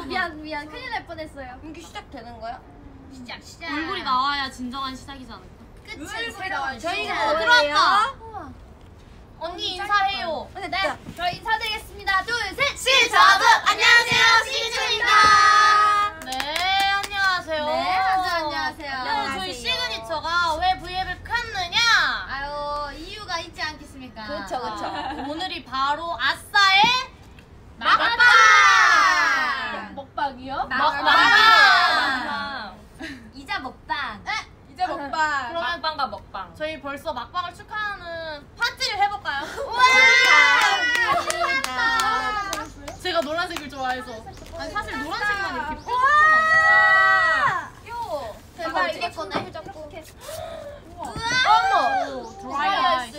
미안. 큰일 날 뻔했어요. 이게 시작되는 거야? 시작. 얼굴이 나와야 진정한 시작이지 않을까? 끝을 저희가 들어왔다. 언니 인사해요. 네, 저 인사드리겠습니다. 둘, 셋. 시저브 안녕하세요 시즈입니다. 네, 안녕하세요. 네, 안녕하세요. 네, 저희 시그니처가 왜 V앱을 켰느냐? 아유, 이유가 있지 않겠습니까? 그쵸. 오늘이 바로 아싸의 먹방! 먹방이요? 먹방. 이자 먹방. 이제 먹방. 그러면 먹방과 먹방. 저희 벌써 막방을 축하하는 파티를 해볼까요? 제가 노란색을 좋아해서. 아니 사실 노란색만 이렇게 뾰족한 귀여워. 대박, 이게 거네. 거. 드라이 아이스.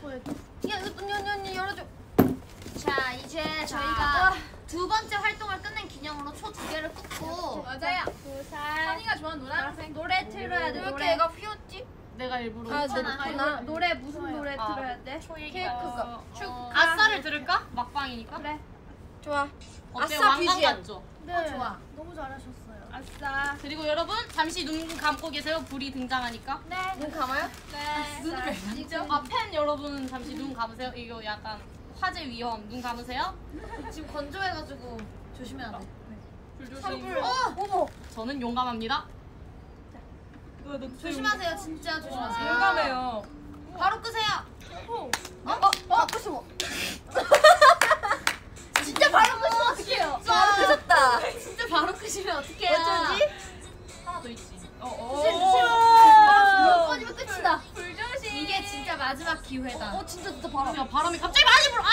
언니 열어줘. 자, 이제 저희가 두 번째 활동을 끝낸 기념으로 초 2개를 끊고 맞아요. 선이가 좋아하는 노란색. 노래 틀어야 돼. 왜 이렇게 노래. 애가 휘었지? 내가 일부러 그렇구나. 노래 무슨 노래 아. 틀어야 돼? 케이크가. 아싸를 들을까? 막방이니까. 그래. 좋아. 어때요? 아싸 왕관 BGM. 같죠? 네. 좋아. 너무 잘하셨어요. 아싸. 그리고 여러분 잠시 눈 감고 계세요. 불이 등장하니까. 네. 눈 감아요? 네. 눈을 왜 감죠? 팬 여러분 잠시 눈 감으세요. 이거 약간 화재 위험. 눈 감으세요. 지금 건조해가지고 조심해야 돼. 불 조심. 산불. 어머. 저는 용감합니다. 조심하세요. 진짜 조심하세요. 용감해요. 바로 끄세요. 부수고. 진짜 바로 끄시면 어떡해요? 바로 끄셨다. 진짜 바로 끄시면 어떡해요? 어쩌지? 하나 더 있지. 이거 꺼지면 끝이다. 불조심. 이게 진짜 마지막 기회다. 진짜 바람. 야, 바람이 갑자기 많이 불어. 아!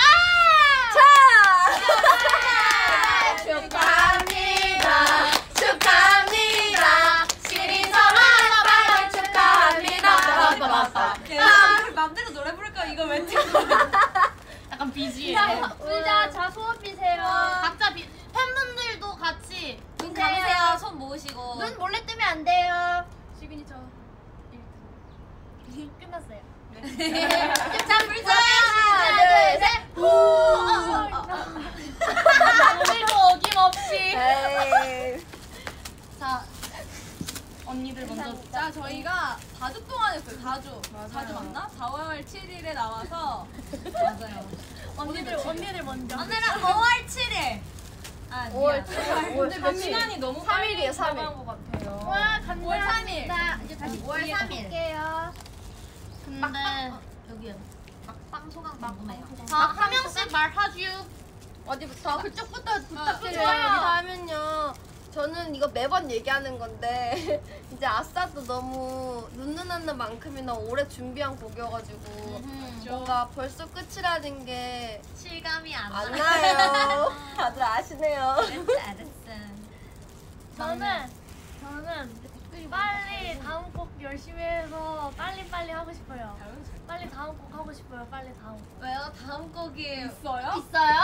축하합니다. 축하합니다. 시린 성한 축하합니다. 맘대로 노래 부를까 이거 왜 약간 BGM. 울자. 자, 소원 비세요. 각자 팬분들도 같이 눈 감으세요. 손 모으시고. 눈 몰래 뜨면 안 돼요. 시그니처. 끝났어요. 자, 불자. 하나, 둘, 셋. 오늘도 어김없이. 에이. 자, 언니들 먼저. 자, 저희가 4주 동안 했어요. 4주. 4주 맞나? 4월 7일에 나와서 맞아요. 언니들 먼저. 오늘은 5월 7일. 5월 7일. 근데 몇 시간이 너무 빨리 3일이에요, 3일. 지나간 것 같아요. 와, 감사합니다. 5월 3일. 이제 다시 5월 3일. 할게요. 근데 여기요. 막방 소감 궁금해요. 자, 한 명씩 말하주. 어디부터? 그쪽부터 부탁드려요. 좋아요. 하면요. 저는 이거 매번 얘기하는 건데 이제 아싸도 너무 눈누나는 만큼이나 오래 준비한 곡이어가지고 뭔가 벌써 끝이라는 게 안 실감이 안 나요. 다들 아시네요. 알았어. 저는 빨리 다음 곡 열심히 해서 빨리 하고 싶어요. 빨리 다음 곡 하고 싶어요. 빨리 다음 곡. 왜요? 다음 곡이 있어요? 있어요?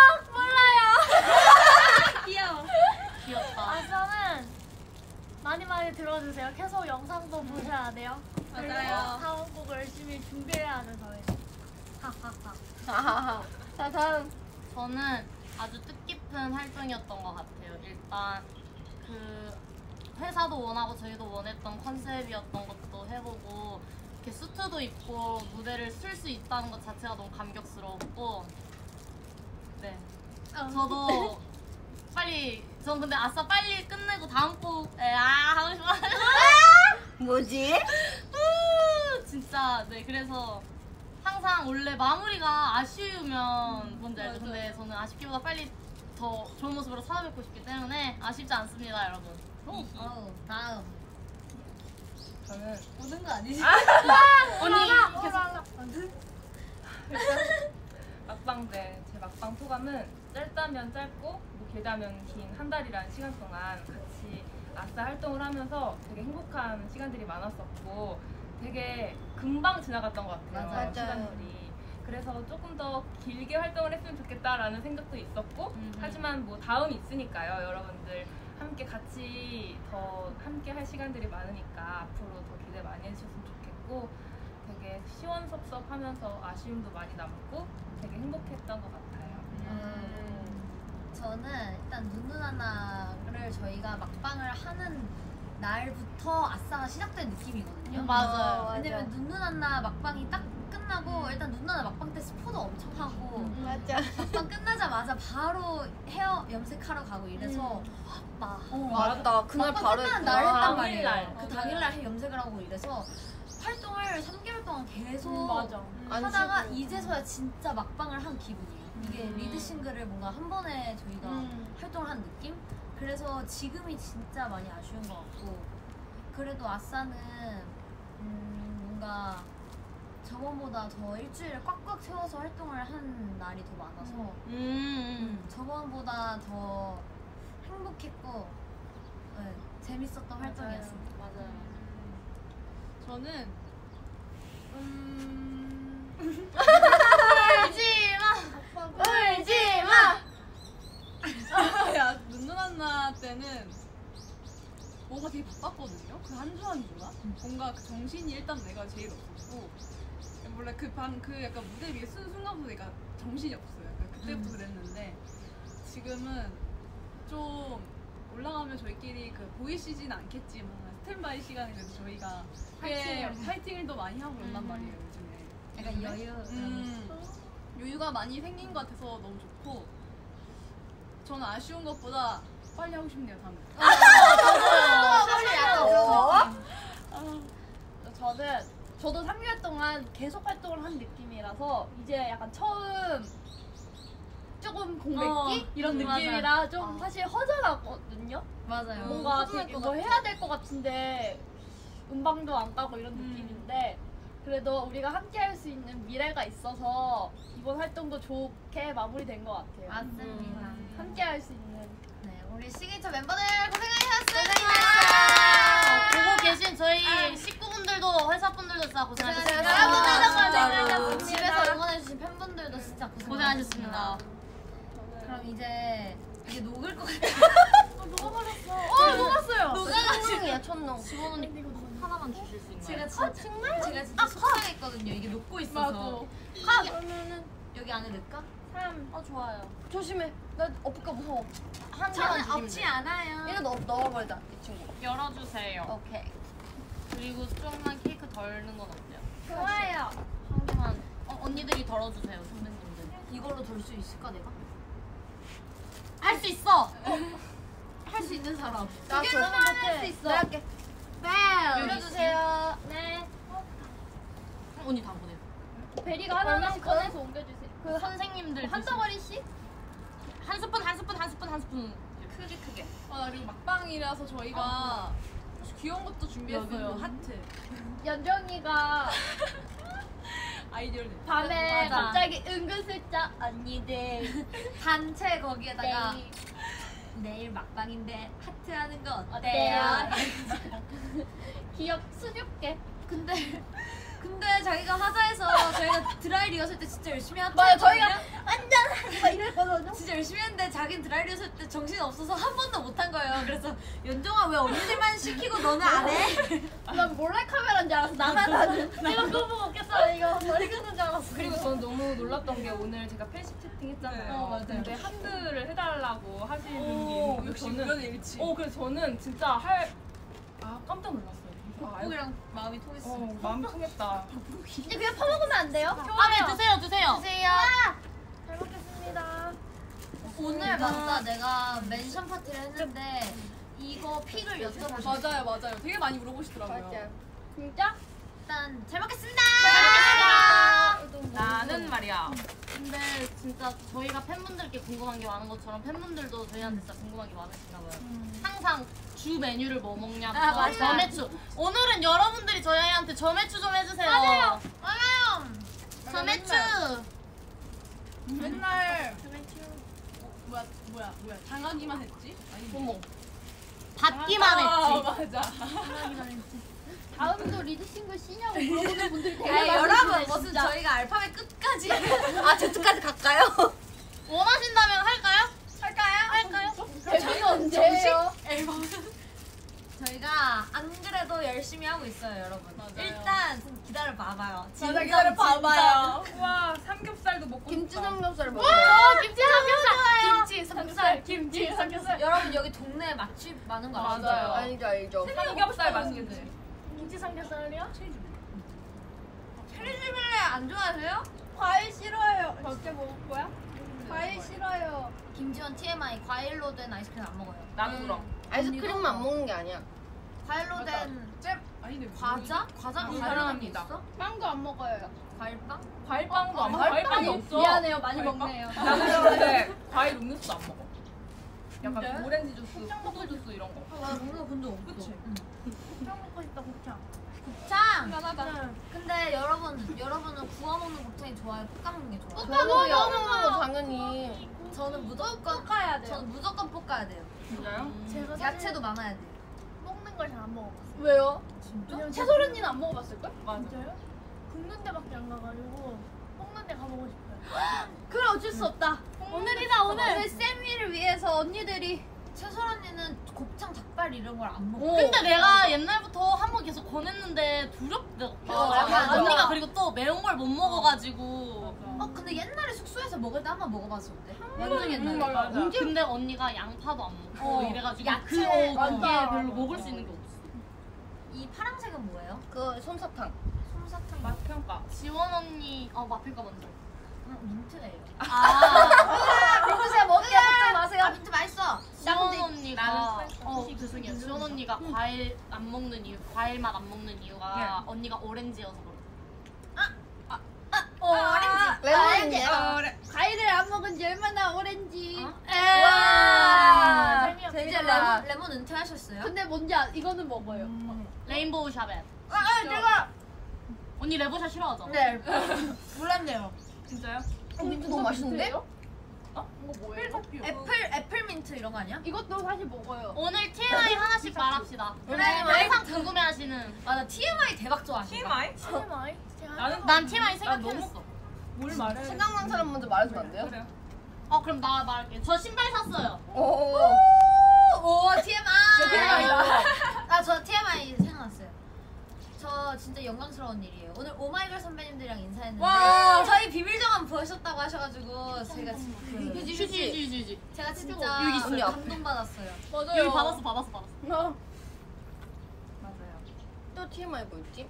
귀여워. 귀엽다. 저는 많이 들어주세요. 계속 영상도 보셔야 돼요. 그리고 맞아요. 다음 곡 열심히 준비해야 하는 저희. 하하하. 하하하. 자, 다음. 저는 아주 뜻깊은 활동이었던 것 같아요. 일단 그 회사도 원하고 저희도 원했던 컨셉이었던 것도 해보고 이렇게 수트도 입고 무대를 쓸 수 있다는 것 자체가 너무 감격스러웠고 네 저도 전 근데 아싸 빨리 끝내고 다음 곡에 하고 싶어 뭐지? 진짜 네 그래서 항상 원래 마무리가 아쉬우면 뭔지 알죠? 근데 저는 아쉽기보다 빨리 더 좋은 모습으로 찾아뵙고 싶기 때문에 아쉽지 않습니다 여러분. 다음. 저는 우는 거 아니지? 언니 막방 때 제 막방 소감은 짧다면 짧고 뭐 길다면 긴 한 달이라는 시간 동안 같이 아싸 활동을 하면서 되게 행복한 시간들이 많았었고 되게 금방 지나갔던 것 같아요. 맞아요. 시간들이. 그래서 조금 더 길게 활동을 했으면 좋겠다라는 생각도 있었고 하지만 뭐 다음이 있으니까요. 여러분들 함께 같이 더 함께 할 시간들이 많으니까 앞으로 더 기대 많이 해주셨으면 좋겠고 되게 시원섭섭하면서 아쉬움도 많이 남고 되게 행복했던 것 같아요. 저는 일단 눈누나나를 저희가 막방을 하는 날부터 아싸가 시작된 느낌이거든요. 맞아요. 왜냐면 눈누나나 막방이 딱 끝나고 일단 눈누나나 막방 때 스포도 엄청 하고 맞아. 막방 끝나자마자 바로 헤어 염색하러 가고 이래서 맞다. 그날 막방 바로 끝나는 날 했단 당일날. 말이에요. 그 당일날 염색을 하고 이래서 활동을 3개월 동안 계속 맞아. 하다가 이제서야 진짜 막방을 한 기분이에요. 이게 리드 싱글을 뭔가 한 번에 저희가 활동을 한 느낌? 그래서 지금이 진짜 많이 아쉬운 것 같고 그래도 아싸는 뭔가 저번보다 더 일주일을 꽉꽉 채워서 활동을 한 날이 더 많아서 저번보다 더 행복했고 네, 재밌었던 활동이었습니다. 맞아요. 저는 울지 마. 야 눈누나나 때는 뭔가 되게 바빴거든요. 그 한 주 한 주가 뭔가 그 정신이 일단 내가 제일 없었고 원래 그 약간 무대 위에 쓴 순간부터 내가 정신이 없어요. 약간 그때부터 그랬는데 지금은 좀 올라가면 저희끼리 그 보이시진 않겠지만 스탠바이 시간에 그래도 저희가 파이팅을 더 많이 하고 그런단 말이에요 요즘에. 약간 여유. 여유가 많이 생긴 것 같아서 너무 좋고 저는 아쉬운 것보다 빨리 하고 싶네요 다음에. 저도 3개월 동안 계속 활동을 한 느낌이라서 이제 약간 처음 조금 공백기 이런 느낌이라 좀 사실 허전하거든요. 맞아요. 뭔가 되게 뭐 해야 될 것 같은데 음방도 안 가고 이런 느낌인데 그래도 우리가 함께 할 수 있는 미래가 있어서 이번 활동도 좋게 마무리된 것 같아요. 맞습니다. 함께 할 수 있는. 네, 우리 시그니처 멤버들 고생하셨습니다. 보고 계신 저희 식구분들도 회사분들도 진짜 고생하셨습니다. 여러분들도 집에서 응원해주신 팬분들도 진짜 고생하셨습니다. 그럼 이제 이게 녹을 것 같아요. 녹았어요. 천농이야 천농. 지원 언니 하나만 주실 수 있나요? 제가 진짜 속상했거든요. 이게 녹고 있어서. 그러면은 여기 안에 넣을까? 3. 좋아요. 조심해. 나 엎을까 무서워. 한 개만 저는 주시면 없지 돼요. 않아요. 이거 넣어버리자 이 친구. 열어주세요. 오케이. 그리고 조금만 케이크 덜는 건 어때요? 좋아요. 한 개만. 언니들이 덜어주세요, 선배님들. 이걸로 돌 수 있을까 내가? 할 수 있어! 할 수 있는 사람. 나 개만 할수 있어. 내가 할게. 올려주세요. 네. 언니 다 보내요. 베리가 하나씩 꺼내서 옮겨주세요. 그 선생님들 한 덩어리씩? 한 스푼 한 스푼 한 스푼 한 스푼 크게 그리고 막방이라서 저희가 귀여운 것도 준비했어요. 여기. 하트. 연정이가 아이디어를 내. 밤에 맞아. 갑자기 은근슬쩍 언니들 단체 거기에다가 내일 내일 막방인데 하트 하는 거 어때요? 어때요? 기억 수줍게. 근데 자기가 하자해서 저희가 드라이 리허설 때 진짜 열심히 하트 맞아, 했거든요? 저희가 완전 막 이랬거든요. 진짜 열심히 했는데 자기는 드라이 리허설 때 정신 없어서 한 번도 못 한 거예요. 그래서 연정아 왜 언니들만 시키고 너는 안 해? 난 몰래 카메라인 줄 알았어. 나는 내가 그거 보고 웃겼어. 이거 머리 끄는 줄 알았어. 그리고 저는 너무 놀랐던 게 오늘 제가 팬십 채팅 했잖아요. 맞아요. 근데 하트를 해달라고 하시는 오, 게 역시 저는 우연의 일치. 그래서 저는 진짜 깜짝 놀랐어요. 닭고기랑 마음이 통했어. 마음이 통했다. 이제 그냥 퍼먹으면 안 돼요? 네 드세요 주세요. 잘 먹겠습니다. 오늘 맞다 내가 멘션 파티를 했는데 이거 픽을 여쭤보셨어요. 맞아요. 되게 많이 물어보시더라고요. 진짜? 일단 잘 먹겠습니다. 나는 말이야. 근데 진짜 저희가 팬분들께 궁금한 게 많은 것처럼 팬분들도 저희한테 진짜 궁금한 게 많으신가 봐요. 항상 주 메뉴를 뭐 먹냐부터 맞아요. 점액추. 오늘은 여러분들이 저희한테 점액추 좀 해주세요. 맞아요. 점액추. 맨날 뭐야 당하기만 했지? 아니 어머. 받기만 했지. 맞아. 다음도 리드싱글 쉬냐고 물어보는 분들이 되게 아니, 많으시네, 여러분 무슨 진짜. 저희가 알파벳 끝까지 Z까지 갈까요? 원하신다면 할까요? 할까요? 저희가 언제예요? 저희가 제가 안 그래도 열심히 하고 있어요, 여러분. 맞아요. 일단 좀 기다려 봐봐요. 맞아, 기다려 봐봐요. 와, 삼겹살도 먹고 김치 싶다. 삼겹살 먹어요. 김치 삼겹살. 김치 삼겹살. 김치 삼겹살. 여러분 여기 동네에 맛집 많은 거 아시죠? 맞아요. 알죠. 삼겹살 맛있겠지. 김치 삼겹살이요? 체리주빌레 안 좋아하세요? 과일 싫어요. 어떻게 먹을 거야? 과일 싫어요. 김지원 TMI 과일로 된 아이스크림 안 먹어요. 나도 그럼. 아이스크림만 안 먹는 게 아니야. 과일로 된 잼 아닌데 과자? 과자 과일로 된 게 사랑합니다. 있어? 빵도 안 먹어요. 과일빵? 과일빵도 안 먹어. 과일빵이 과일빵이 없어. 미안해요. 많이 과일빵? 먹네요. 나는 근데 과일 음료수도 안 먹어. 약간 진짜요? 오렌지 주스, 포도 주스 이런 거. 나 먹는 거 본 적 없어. 그치? 곱창 먹고 싶다. 곱창. 곱창! 편하다. 근데 여러분은 구워 먹는 곱창이 좋아요? 볶아 먹는 게 좋아요? 저도요. 먹는 거 당연히. 저는 무조건 볶아야 돼요. 저는 무조건 볶아야 돼요. 진짜요? 제가 사실 야채도 많아야 돼요. 먹는 걸 잘 안 먹어봤어요. 왜요? 진짜? 채솔 언니는 안 먹어봤을걸? 맞아. 진짜요? 굽는 데밖에 안 가가지고 먹는 데 가보고 싶어요. 그래 어쩔 수 없다. 오늘이다 오늘. 우리 쌤이를 위해서 언니들이 채솔 언니는 곱창 닭발 이런 걸 안 먹어. 근데 내가 옛날부터 한 번 계속 권했는데 두렵더라고. 맞아. 언니가 그리고 또 매운 걸 못 먹어가지고. 근데 옛날에 숙소에서 먹을 때 한 번 먹어봤었대. 완전 옛날에. 맞아. 근데 언니가 양파도 안 먹고 이래가지고 야채, 그게 맞아. 별로 먹을 수 있는 게 없어. 이 파란색은 뭐예요? 그 솜사탕. 솜사탕 맛 평가. 지원 언니 마필가 먼저. 민트예요. 민트새 먹게 걱정 마세요. 아 민트 맛있어. 지원 언니가 나는 죄송해요. 지원 언니가 과일 안 먹는 이유, 과일 맛 안 먹는 이유가 언니가 오렌지여서 그래. 오렌지. 레몬인데. 과일을 안 먹은 지 얼마나 오렌지. 와. 재미없다. 이제 레몬 은퇴하셨어요? 근데 뭔지 이거는 먹어요. 레인보우 샤벳. 내가 언니 레보샤 싫어하죠? 네 몰랐네요. 진짜요? 민트 너무 맛있는데? 이거 뭐예요? 애플 민트 이런 거 아니야? 이것도 사실 먹어요. 오늘 TMI 하나씩 말합시다. 그래, 항상 궁금해하시는. 맞아 TMI 대박 좋아하시다. TMI? TMI? 나는 난 TMI 나 생각했어. 뭘 말해? 생각난 사람 먼저 말해주면 안 돼요? 그래요. 그럼 나 말할게. 저 신발 샀어요. 오. 오 TMI. TMI다. 저 TMI 생각났어요. 저 진짜 영광스러운 일이에요. 오늘 오마이걸 선배님들이랑 인사했는데 와. 저희 비밀정한 보셨다고 하셔가지고 제가 휴지. 제가 진짜 여기 있어요. 감동받았어요. 맞아요. 여기 받았어. 맞아요. 또 TMI 뭐 있지?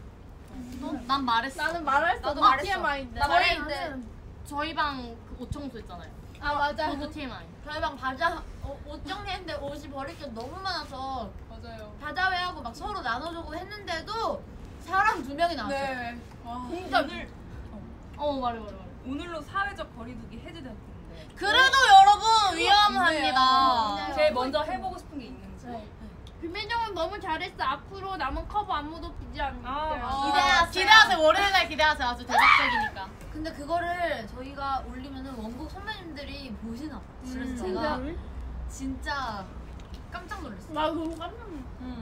난 말했어. 나는 말할 수 나도 없는 말했어. TMI인데. 나 말했는데 저희 방 그 옷 청소 있잖아요. 맞아. 그것도 TMI. 저희 방 옷 정리했는데 옷이 버릴 게 너무 많아서 맞아요. 바자회하고 막 서로 나눠주고 했는데도 사람 2명이 나왔어요. 네. 와. 진짜 말해. 오늘로 사회적 거리두기 해제됐는데 그래도 여러분 위험합니다. 제일 먼저 해보고 싶은 게 있는지. 비밀정은 너무 잘했어. 앞으로 남은 커버 안무도 비지 않을게요. 기대하세요. 기대하세요. 월요일날 기대하세요. 아주 대박적이니까. 근데 그거를 저희가 올리면은 원곡 선배님들이 보시나 봐요. 그래서 제가 진짜 깜짝 놀랐어요. 나 너무 깜짝 놀랐어.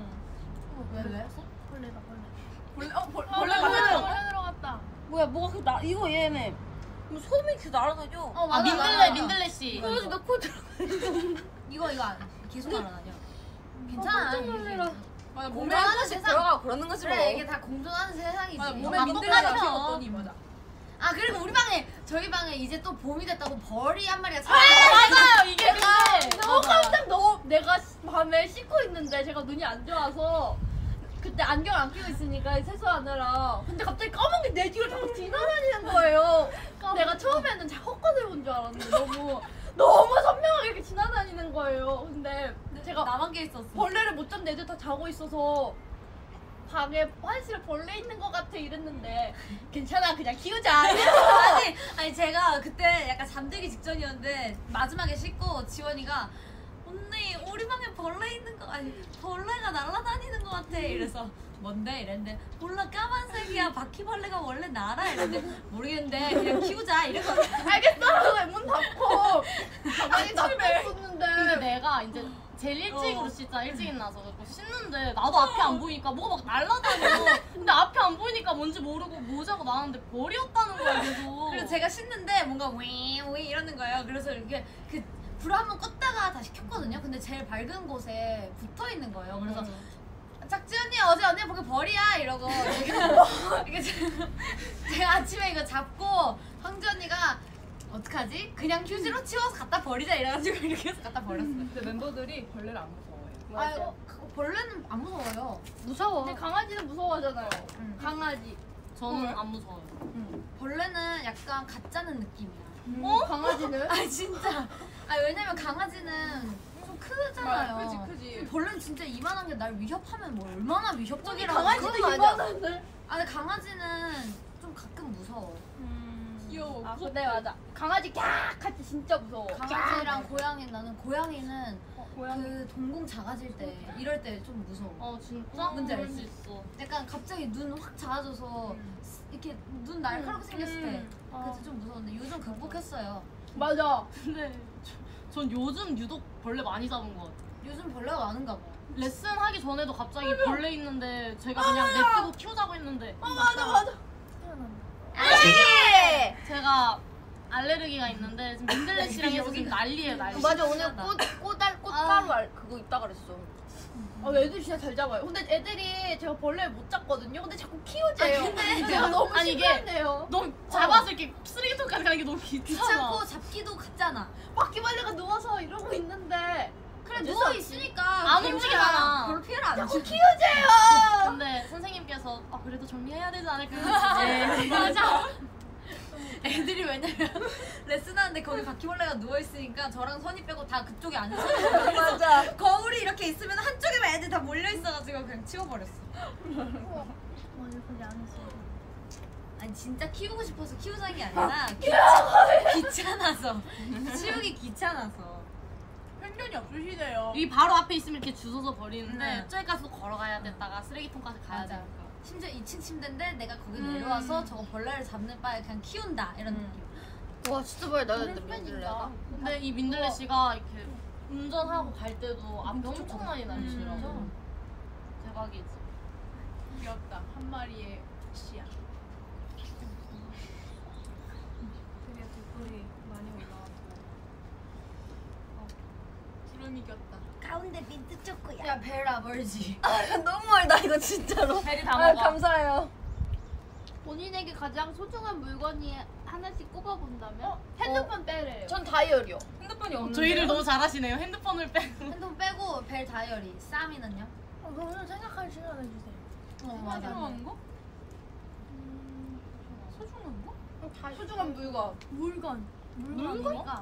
왜? 벌레다 벌레. 벌레 벌레 들어갔다. 뭐야, 뭐가 이거 얘네. 소음이 이렇게 날아다녀. 민들레 씨. 넣고 들어. 이거 계속 날아다녀. 괜찮아. 깜짝 놀래라. 맞아, 몸에 공존하는 한 번씩 세상. 들어가고 그러는 거지 뭐. 그래 이게 다 공존하는 세상이지. 맞아, 몸에 아, 민들레가 똑같아요. 피웠더니 맞아. 그리고 저희 방에 이제 또 봄이 됐다고 벌이 한 마리가 맞아요. 이게 너무 깜짝 내가 밤에 씻고 있는데 제가 눈이 안 좋아서 그때 안경 안 끼고 있으니까 세수하느라 근데 갑자기 까만 게 내 뒤를 자꾸 지나다니는 거예요. 내가 처음에는 헛것을 본 줄 알았는데 너무 선명하게 이렇게 지나다니는 거예요. 근데 제가 나만 게 있었어. 벌레를 못 잡는 애들 다 자고 있어서 방에 화장실에 벌레 있는 것 같아 이랬는데 괜찮아 그냥 키우자. 아니 제가 그때 약간 잠들기 직전이었는데 마지막에 씻고 지원이가 언니 우리 방에 벌레 있는 거 벌레가 날아다니는 것 같아 이래서 뭔데 이랬는데 몰라 까만색이야 바퀴벌레가 원래 날아 이랬는데 모르겠는데 그냥 키우자 이래서 알겠어. 문 닫고 가만히 놔뒀었는데 근데 내가 이제 제일 일찍으로 씻자 일찍 일어나서 씻는데 나도 앞이 안 보이니까 뭐가 막 날아다녀. 근데 앞이 안 보이니까 뭔지 모르고 모자가 나왔는데 벌이었다는 거야 계속. 그래서 제가 씻는데 뭔가 윙윙 이러는 거예요. 그래서 이렇게 그 불을 한번 껐다가 다시 켰거든요. 근데 제일 밝은 곳에 붙어 있는 거예요. 그래서 짝지 언니 어제 언니 보기 벌이야 이러고 이게 제가 아침에 이거 잡고 황지 언니가 어떡하지? 그냥 휴지로 치워서 갖다 버리자 이래가지고 이렇게 해서 갖다 버렸어요. 근데 멤버들이 벌레를 안 무서워해요. 아, 벌레는 안 무서워요. 무서워. 근데 강아지는 무서워하잖아요. 강아지. 저는 안 무서워요. 벌레는 약간 가짜는 느낌이야. 강아지는? 아 진짜. 아 왜냐면 강아지는 좀 크잖아요. 크지. 벌레는 진짜 이만한 게 날 위협하면 뭐 얼마나 위협적이라고. 강아지도 그건 맞아. 이만한데. 아 근데 강아지는 좀 가끔 무서워. 귀여워. 아 근데 맞아. 강아지 깍! 할 때 진짜 무서워. 강아지랑 고양이 나는 고양이는 고양이. 그 동공 작아질 때 이럴 때 좀 무서워. 진짜? 뭔지 그럴 알지? 수 있어. 약간 갑자기 눈 확 작아져서 이렇게 눈 날카롭게 생겼을 때 그때 좀 무서웠는데 요즘 극복했어요. 맞아. 근데 전 요즘 유독 벌레 많이 잡은 것 같아요. 요즘 벌레가 많은가 봐. 레슨 하기 전에도 갑자기 벌레 있는데 제가 그냥 냅두고 키우자고 했는데 맞아. 제가 알레르기가 있는데 지금 민들레씨랑 해서 지금 난리예요 난리. 맞아 오늘 꽃가루 그거 있다 그랬어. 애들 진짜 잘 잡아요. 근데 애들이 제가 벌레를 못 잡거든요. 근데 자꾸 키우재요. 제가 너무 아니, 이게 신기한데요. 너무 잡아서 이렇게 쓰레기통까지 가는 게 너무 귀찮아. 귀찮고 잡기도 같잖아. 바퀴벌레가 누워서 이러고 있는데 그래 어쩔 수 누워 없지. 있으니까 안 움직이잖아. 별로 피해를 안 줘. 키우재요. 근데 선생님께서 그래도 정리해야 되지 않을까? 네. 맞아. 애들이 왜냐면 레슨하는데 거기 바퀴벌레가 누워 있으니까 저랑 선이 빼고 다 그쪽에 앉아. 맞아. 거울이 이렇게 있으면 한쪽에만 애들 다 몰려 있어가지고 그냥 치워버렸어. 아니 진짜 키우고 싶어서 키우자는 게 아니라 귀찮아서 치우기 귀찮아서. 편견이 없으시네요. 이 바로 앞에 있으면 이렇게 주워서 버리는데 네. 저기 가서 걸어가야 됐다가 쓰레기통까지 가야 맞아. 되니까. 심지어 2층 침대인데 내가 거기 내려와서 저거 벌레를 잡는 바에 그냥 키운다 이런 느낌. 와 진짜 많이 나는데 민들레가. 근데 이 민들레 씨가 이렇게 운전하고 갈 때도 앞에 엄청 많이 다니시더라고. 대박이지. 귀엽다. 한 마리의 씨야. 되게 뒷골이 많이 올라가고. 구름이 겼다. 가운데 민트 초코야. 야 베라 멀지. 너무 멀다 이거 진짜로. 베리 다 먹어. 감사해요. 본인에게 가장 소중한 물건이 하나씩 꼽아본다면? 핸드폰 빼래요. 전 다이어리요. 핸드폰이 없는데. 저희를 너무 잘하시네요. 핸드폰을 빼. 핸드폰 빼고 벨 다이어리. 쌈이는요? 그러면 생각할 시간을 주세요. 맞아. 소중한 거? 소중한 거? 소중한 물건. 물건?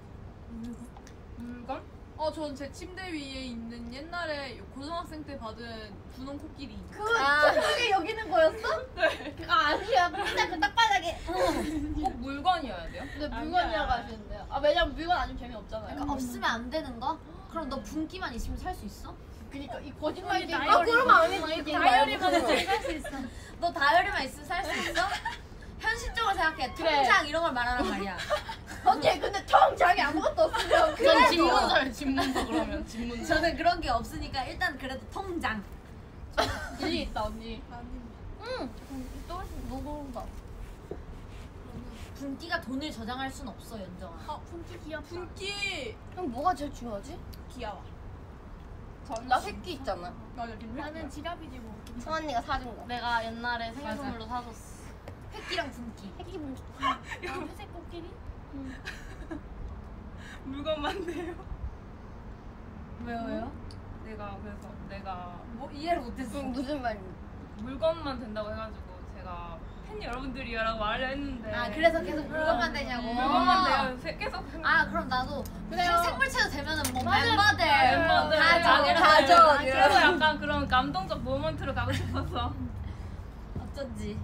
물건? 전 제 침대 위에 있는 옛날에 고등학생 때 받은 분홍 코끼리. 그게 여기는 거였어? 네. 아니야. 진짜 그 딱바닥에. 꼭 물건이어야 돼요? 근데 물건이라고 하시는데요. 왜냐면 물건 아니면 재미없잖아요. 그러니까 없으면 안 되는 거? 그럼 너 분기만 있으면 살 수 있어? 그니까 이 거짓말쟁이. 그러면 아니지. 다이어리만 있으면 살 수 있어. 너 다이어리만 있으면 살 수 있어? 현실적으로 생각해. 통장 이런 걸 말하란 말이야. 언니 근데 통장에 아무것도 없으면 전 집문서예요. 집문서 그러면 집문서. 저는 그런 게 없으니까 일단 그래도 통장. 일리 있다 언니. 또 누군가. 분기가 돈을 저장할 순 없어 연정아. 분기 귀엽다. 분기 그럼 뭐가 제일 중요하지? 귀여워. 나 새끼 있잖아. 맞아. 나는 지갑이지 뭐. 성언니가 사준 거. 내가 옛날에 생일 선물로 사줬어. 획기랑 분기. 새끼 뭐? 회색 코끼리? 물건만 돼요. 왜요? 내가 뭐 이해를 못했어. 무슨 말이야? 물건만 된다고 해가지고 제가 팬 여러분들이라고 말을 했는데. 아 그래서 계속 물건만 되냐고. 물건만 돼요. 계속. 아 그럼 나도 그래요. 생물체도 되면은 뭐 맞아. 멤버들 멤버들. 가족 그래서 약간 그런 감동적 모먼트로 가고 싶어서. 어쩐지.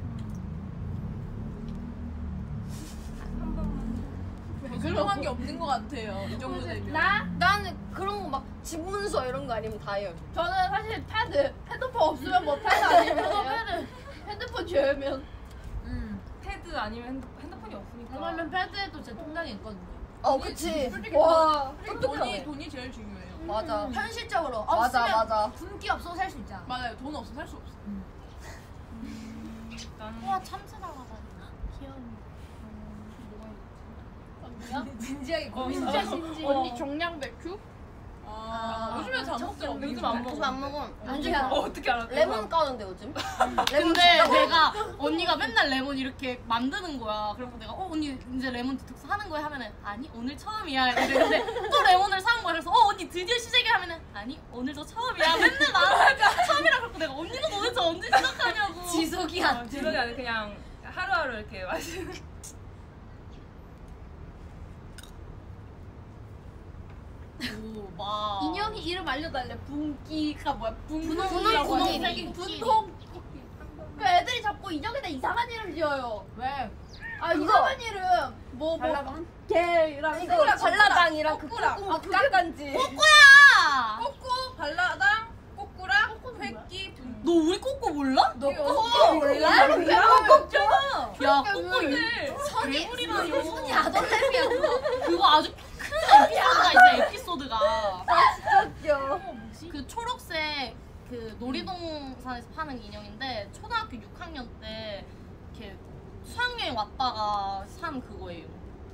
소중한 게 없는 것 같아요. 이 정도 되면. 나는 그런 거 막 집문서 이런 거 아니면 다이어리. 저는 사실 패드. 핸드폰 없으면 뭐 패드 아니면 핸드폰 줘야면. 패드 아니면 핸드폰이 없으니까. 그러면 패드에도 제 통장이 있거든요. 그치. 솔직히 와. 돈이 제일 중요해요. 맞아. 현실적으로 맞아, 없으면 맞아. 분기 없어도 살 수 있잖아. 맞아요. 돈 없어 살 수 없어. 일단 와 참새 나가다. 귀여운. 진지하게 고민. 진짜 진지. 언니 정량배큐? 요즘에 잘 먹더라고. 요즘 안 먹어. 요즘 안 먹어. 아니야. 어떻게 알았어? 레몬 까는데 요즘? 근데 내가 언니가 맨날 레몬 이렇게 만드는 거야. 그래서 내가 언니 이제 레몬 디톡스 하는 거야 하면은 아니 오늘 처음이야 이랬는데 또 레몬을 사는 거야. 그래서 언니 드디어 시작이야 하면은 아니 오늘도 처음이야. 맨날 나는 처음이라 그러고 내가 언니는 도대체 언제 시작하냐고. 지속이 안 돼. 지속이 아니라 그냥 하루하루 이렇게 마시는. 오, 막 인형이 이름 알려달래. 분기가 뭐야? 분홍이라고 분홍색이 분홍. 그 애들이 자꾸 인형에다 이상한 이름 지어요. 왜? 아 이상한 이름 뭐 개랑 이거 발라당이랑 그 꼬꾸마 깎간지. 야! 꼬꾸, 발라당, 꼬꾸랑, 획기, 너 우리 꼬꼬 몰라? 너 꼬꾸 몰라? 야 꼬꼬 이 선이 손이 아덜랩이야 그거. 그거 아주 큰 에피소드가 있어. 에피소드가 웃겨. 그 초록색 그 놀이동산에서 파는 인형인데 초등학교 6학년 때 이렇게 수학여행 왔다가 산 그거예요.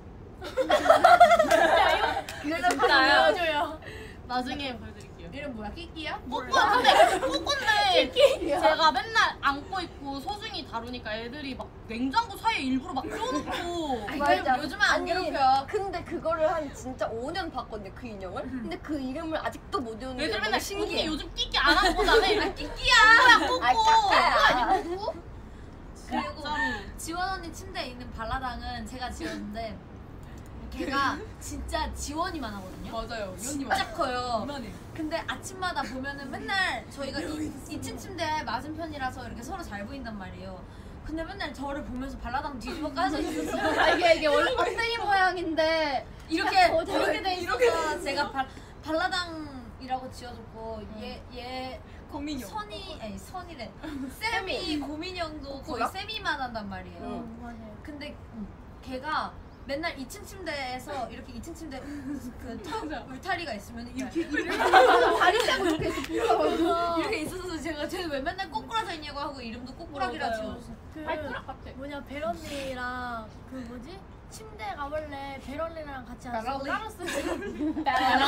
보여줘요. 나중에 보여드릴게요. 이름 뭐야? 끼끼야? 꼬꼬인데 제가 맨날 안고 있고 소중히 다루니까 애들이 막 냉장고 사이에 일부러 막 껴놓고 맞아. 요즘은 안 아니, 괴롭혀. 근데 그거를 한 진짜 5년 봤거든요, 그 인형을. 근데 그 이름을 아직도 못 외우는 게 애들 너무 맨날 신기해. 언니 요즘 끼끼 안 하고 자네 이래 끼끼야 꼬꼬 아이, 까까야. 그리고 지원 언니 침대에 있는 발라당은 제가 지었는데 걔가 진짜 지원이만 하거든요. 맞아요. 이 언니 진짜 커요. 이만해. 근데 아침마다 보면은 맨날 저희가 2층 침대 맞은편이라서 이렇게 서로 잘 보인단 말이에요. 근데 맨날 저를 보면서 발라당 뒤집어 까져 있었어요. 아 이게 원래 껍데기 모양인데 이렇게 돼 있어서 제가 발라당이라고 지어줬고 얘 고민형. 선이래. 쌤이 고민형도 거의 쌤이만 한단 말이에요. 맞아요. 근데 걔가 맨날 2층 침대에서 이렇게 2층 침대 그 울타리가 있으면 이렇게 다리 떼고 이렇게 있어. 이렇게 있어서 쟤는 왜 맨날 꼬꾸라져 있냐고 하고 이름도 꼬꾸라기라 지어줬어. 발가락 같아. 뭐냐 벨언니랑 그 뭐지? 침대가 원래 벨언니랑 같이 안 쓰고 따로 쓰는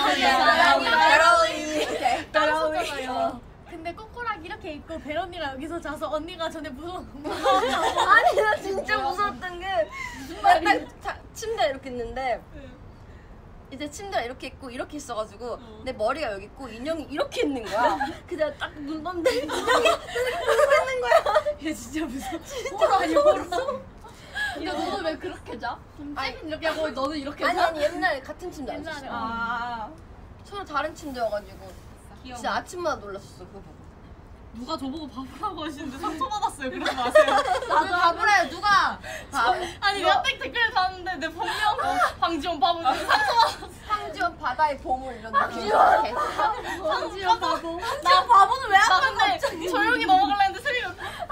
따로 썼잖아요. 근데 꼬꾸락 이렇게 있고 벨언니가 여기서 자서 언니가 전에 무서운 아니, 나 진짜 무서웠던 게 딱 침대 이렇게 있는데 이제 침대가 이렇게 있고 이렇게 있어가지고 내 머리가 여기 있고 인형이 이렇게 있는 거야. 그래서 딱 눈 떴는데 인형이 이렇게 있는 거야. 얘 진짜 무서워. 호러 아니야 호러. 야 너는 왜 그렇게 자? 쌤은 이렇게 하고 너는 이렇게 아니 자? 아니 옛날에 같은 침대 안 옛날에 썼어. 서로 다른 침대여가지고 진짜 아침마다 놀랐었어 그거 보고. 누가 저보고 바보라고 하시는데 상처받았어요. 그러지 마세요. 나도 바보래 누가? 아니 내가 딱 댓글 봤는데 내 본명 방지원 바보 상처받았어. 황지원 바다의 보물 이런 느낌. 방지원 바보. 나 바보는 왜 안 봤는데 조용히 넘어갈라 했는데 쌤이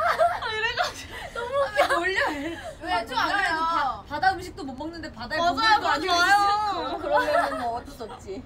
이래가지고 놀려. 왜좀 안 그래도 바다 음식도 못 먹는데 바다에 맞아요. 보물도 아니고 맞아요. 그러면은 뭐 어쩔 수 없지.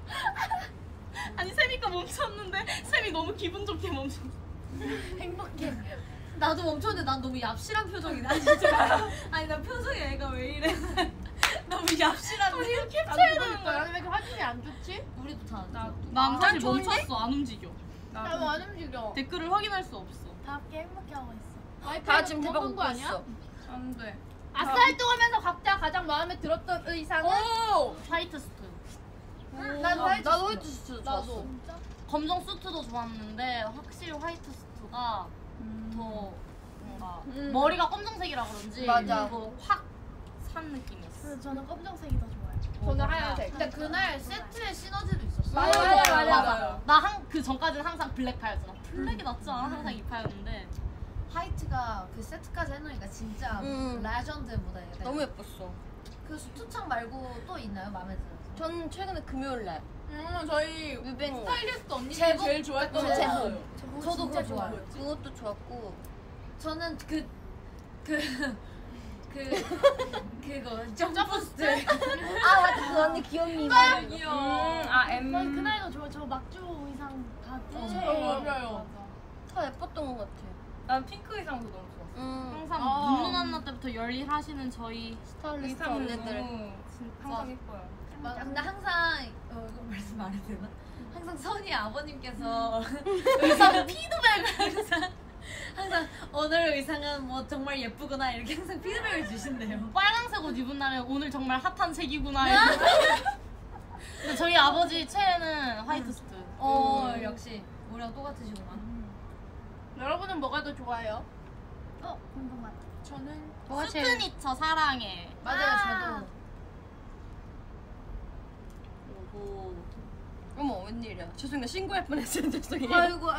아니 쌤이가 멈췄는데 쌤이 너무 기분 좋게 멈췄어. 행복해. 나도 멈췄는데 난 너무 얍실한 표정이다 진짜. 아니 나 표정이 애가 왜 이래? 너무 얍실한데. 이거 캡처해야 되는 거야. 왜 이렇게 화질이 안 좋지? 우리도 다. 난 사실 멈췄어. 안 움직여. 나도 안 움직여. 댓글을 확인할 수 없어. 다 함께 행복해 하고 있어. 다 지금 대박 먹은 웃고 거 아니야? 있어. 안 돼. 아싸 활동하면서 각자 가장 마음에 들었던 의상은? 화이트 수트. 난 화이트 나도 화이트 수트 좋았어. 검정 수트도 좋았는데 확실히 화이트 수트가 더 뭔가 머리가 검정색이라 그런지 맞아. 더 확 산 느낌이었어. 그래서 저는 검정색이 더 좋아요. 저는 하얀색. 근데 그날 세트에 시너지도 있었어. 맞아. 나 그 전까지는 항상 블랙파였잖아. 블랙이 낫지 않아? 항상 이파였는데 화이트가 그 세트까지 해놓으니까 진짜 레전드보다 얘가 너무 예뻤어. 그 수투창 말고 또 있나요? 마음에 들어서? 전 최근에 금요일 날 저희 유뱅 스타일리스트 언니들이 제복? 제일 좋아했던 거 제복. 있어요. 저도 그거 좋아요. 그것도 좋았고. 저는 그거 점프스트. 아 맞다 그 언니 귀염미. M. 난 그날도 좋아. 저 막주 의상 다 맞아요. 다 예뻤던 것 같아. 난 핑크 의상도 너무 좋았어. 항상 눈누난나 때부터 열일하시는 저희 스타일리스트 의상은 언니들. 너무 항상 예뻐요. 근데 항상 이거 말씀 안 해도 되나? 항상 선희 아버님께서 의상 피드백을 항상 오늘 의상은 뭐 정말 예쁘구나 이렇게 항상 피드백을 주신대요. 빨강색 옷 입은 날에 오늘 정말 핫한 색이구나. 근데 저희 아버지 최애는 화이트 수트. 역시 우리랑 똑같으시구나. 여러분은 뭐가 더 좋아요? 궁금하다. 저는 스트니처 사랑해. 맞아요, 저도. 오호. 어머 웬일이야. 죄송해요. 신고할 뻔했어요. 죄송해요. 아이고.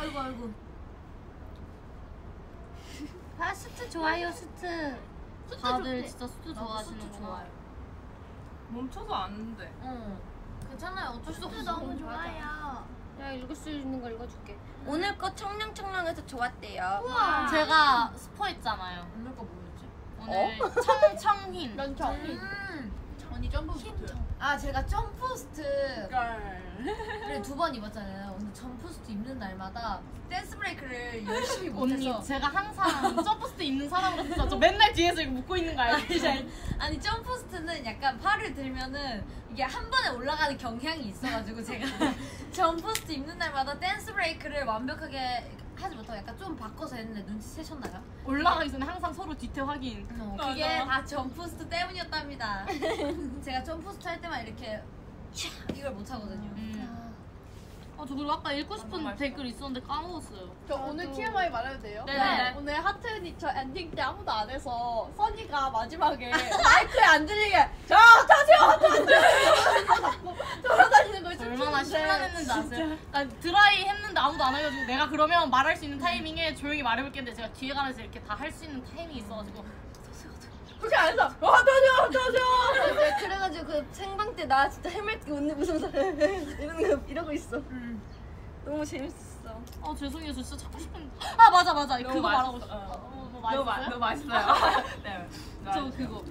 스트 좋아요, 스트. 다들 진짜 스트 좋아하시는 스트 거 좋아요. 멈춰서 안 돼. 괜찮아요. 어쩔 수 없어. 너무 좋아요. 내가 읽을 수 있는 거 읽어줄게. 오늘 거 청량청량해서 좋았대요. 제가 스포했잖아요. 오늘 거 뭐였지? 오늘 청청흰. 연청. 언니 점프부터. 제가 점프스트를 2번 입었잖아요. 근데 점프스트 입는 날마다 댄스 브레이크를 열심히 언니, 못해서 제가 항상 점프스트 입는 사람으로서 저 맨날 뒤에서 이거 묶고 있는 거 알지? 아니 점프스트는 약간 팔을 들면은 이게 한 번에 올라가는 경향이 있어가지고 제가 점프스트 입는 날마다 댄스 브레이크를 완벽하게 하지 못하고 약간 좀 바꿔서 했는데 눈치채셨나요? 올라가기 전에 항상 서로 뒤태 확인. 그게 다 점프스트 때문이었답니다. 제가 점프스트 할 때만 이렇게 이걸 못하거든요. 저 그리고 아까 읽고 싶은 댓글 있었는데 까먹었어요. 저 오늘 TMI 말해도 돼요? 네네. 오늘 하트니처 엔딩 때 아무도 안 해서 선이가 마지막에 마이크에 안 들리게 자 타세요! 돌아다니는 걸 얼마나 춤추는데 심란했는지 아세요? 그러니까 드라이 했는데 아무도 안 해가지고 내가 그러면 말할 수 있는 타이밍에 조용히 말해볼게 했는데 제가 뒤에 가면서 이렇게 다 할 수 있는 타이밍이 있어가지고 그렇게 안 해서 타세요! 네, 그래가지고 그 생방 때 나 진짜 해맑게 웃으면서 이러고 있어. 너무 재밌었어. 죄송해요. 저 진짜 찾고 싶은데. 맞아. 그거 말하고 맛있어. 싶어. 뭐 맛있어요? 너무 맛있어요. 네. 저 그거.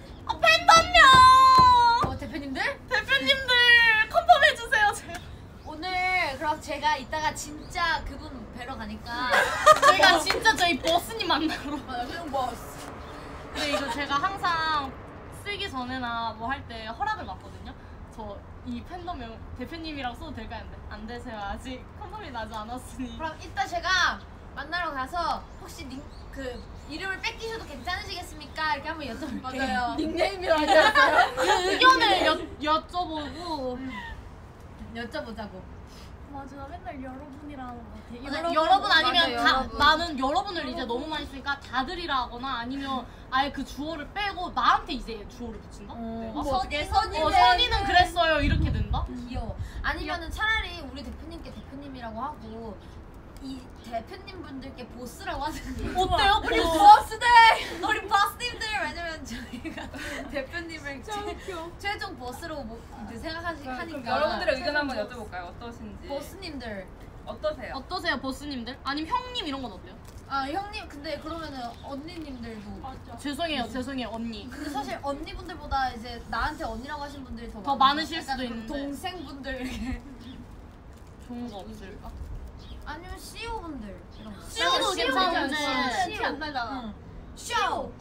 팬덤명! 대표님들 컴펌해주세요. 제가. 오늘 그럼 제가 이따가 진짜 그분 뵈러 가니까 저희가 진짜 저희 버스님 만나러. 그냥 버스. 근데 이거 제가 항상 쓰기 전에나 뭐 할 때 허락을 받거든요. 저 이 팬덤명 대표님이랑 써도 될까요? 근데 안 되세요. 아직 컴펌이 나지 않았으니. 그럼 이따 제가 만나러 가서 혹시 그 이름을 뺏기셔도 괜찮으시겠습니까? 이렇게 한번 여쭤볼게요. 맞아요. 닉네임이라 하지 않았어요? 그 의견을 여쭤보고 여쭤보자고. 맞아, 맨날 여러분이라 하는 것 같아. 여러분, 여러분 아니면 맞아, 다, 여러분. 나는 여러분을 이제 너무 많이 쓰니까 다들이라 하거나 아니면 아예 그 주어를 빼고 나한테 이제 주어를 붙인다? 내가? 선이는 그랬어요 이렇게 된다? 귀여워. 아니면은 차라리 우리 대표님께 대표님이라고 하고 이 대표님 분들께 보스라고 하는 거. 어때요? 우리 보스들! 우리 보스님들! 왜냐면 저희가 대표님을 최종 보스로 이제 생각하니까. 여러분들의 의견 한번 여쭤볼까요? 어떠신지. 보스님들. 어떠세요? 어떠세요 보스님들? 아니면 형님 이런 건 어때요? 형님 근데 그러면은 언니님들도. 죄송해요 언니. 근데 사실 언니분들보다 이제 나한테 언니라고 하신 분들이 더 많으실 수도 약간 있는데. 동생분들 이렇게. 좋은 거 없을까? 아니면 CEO분들 이런 거. CEO도 괜찮은데 티 안 나잖아. 쇼!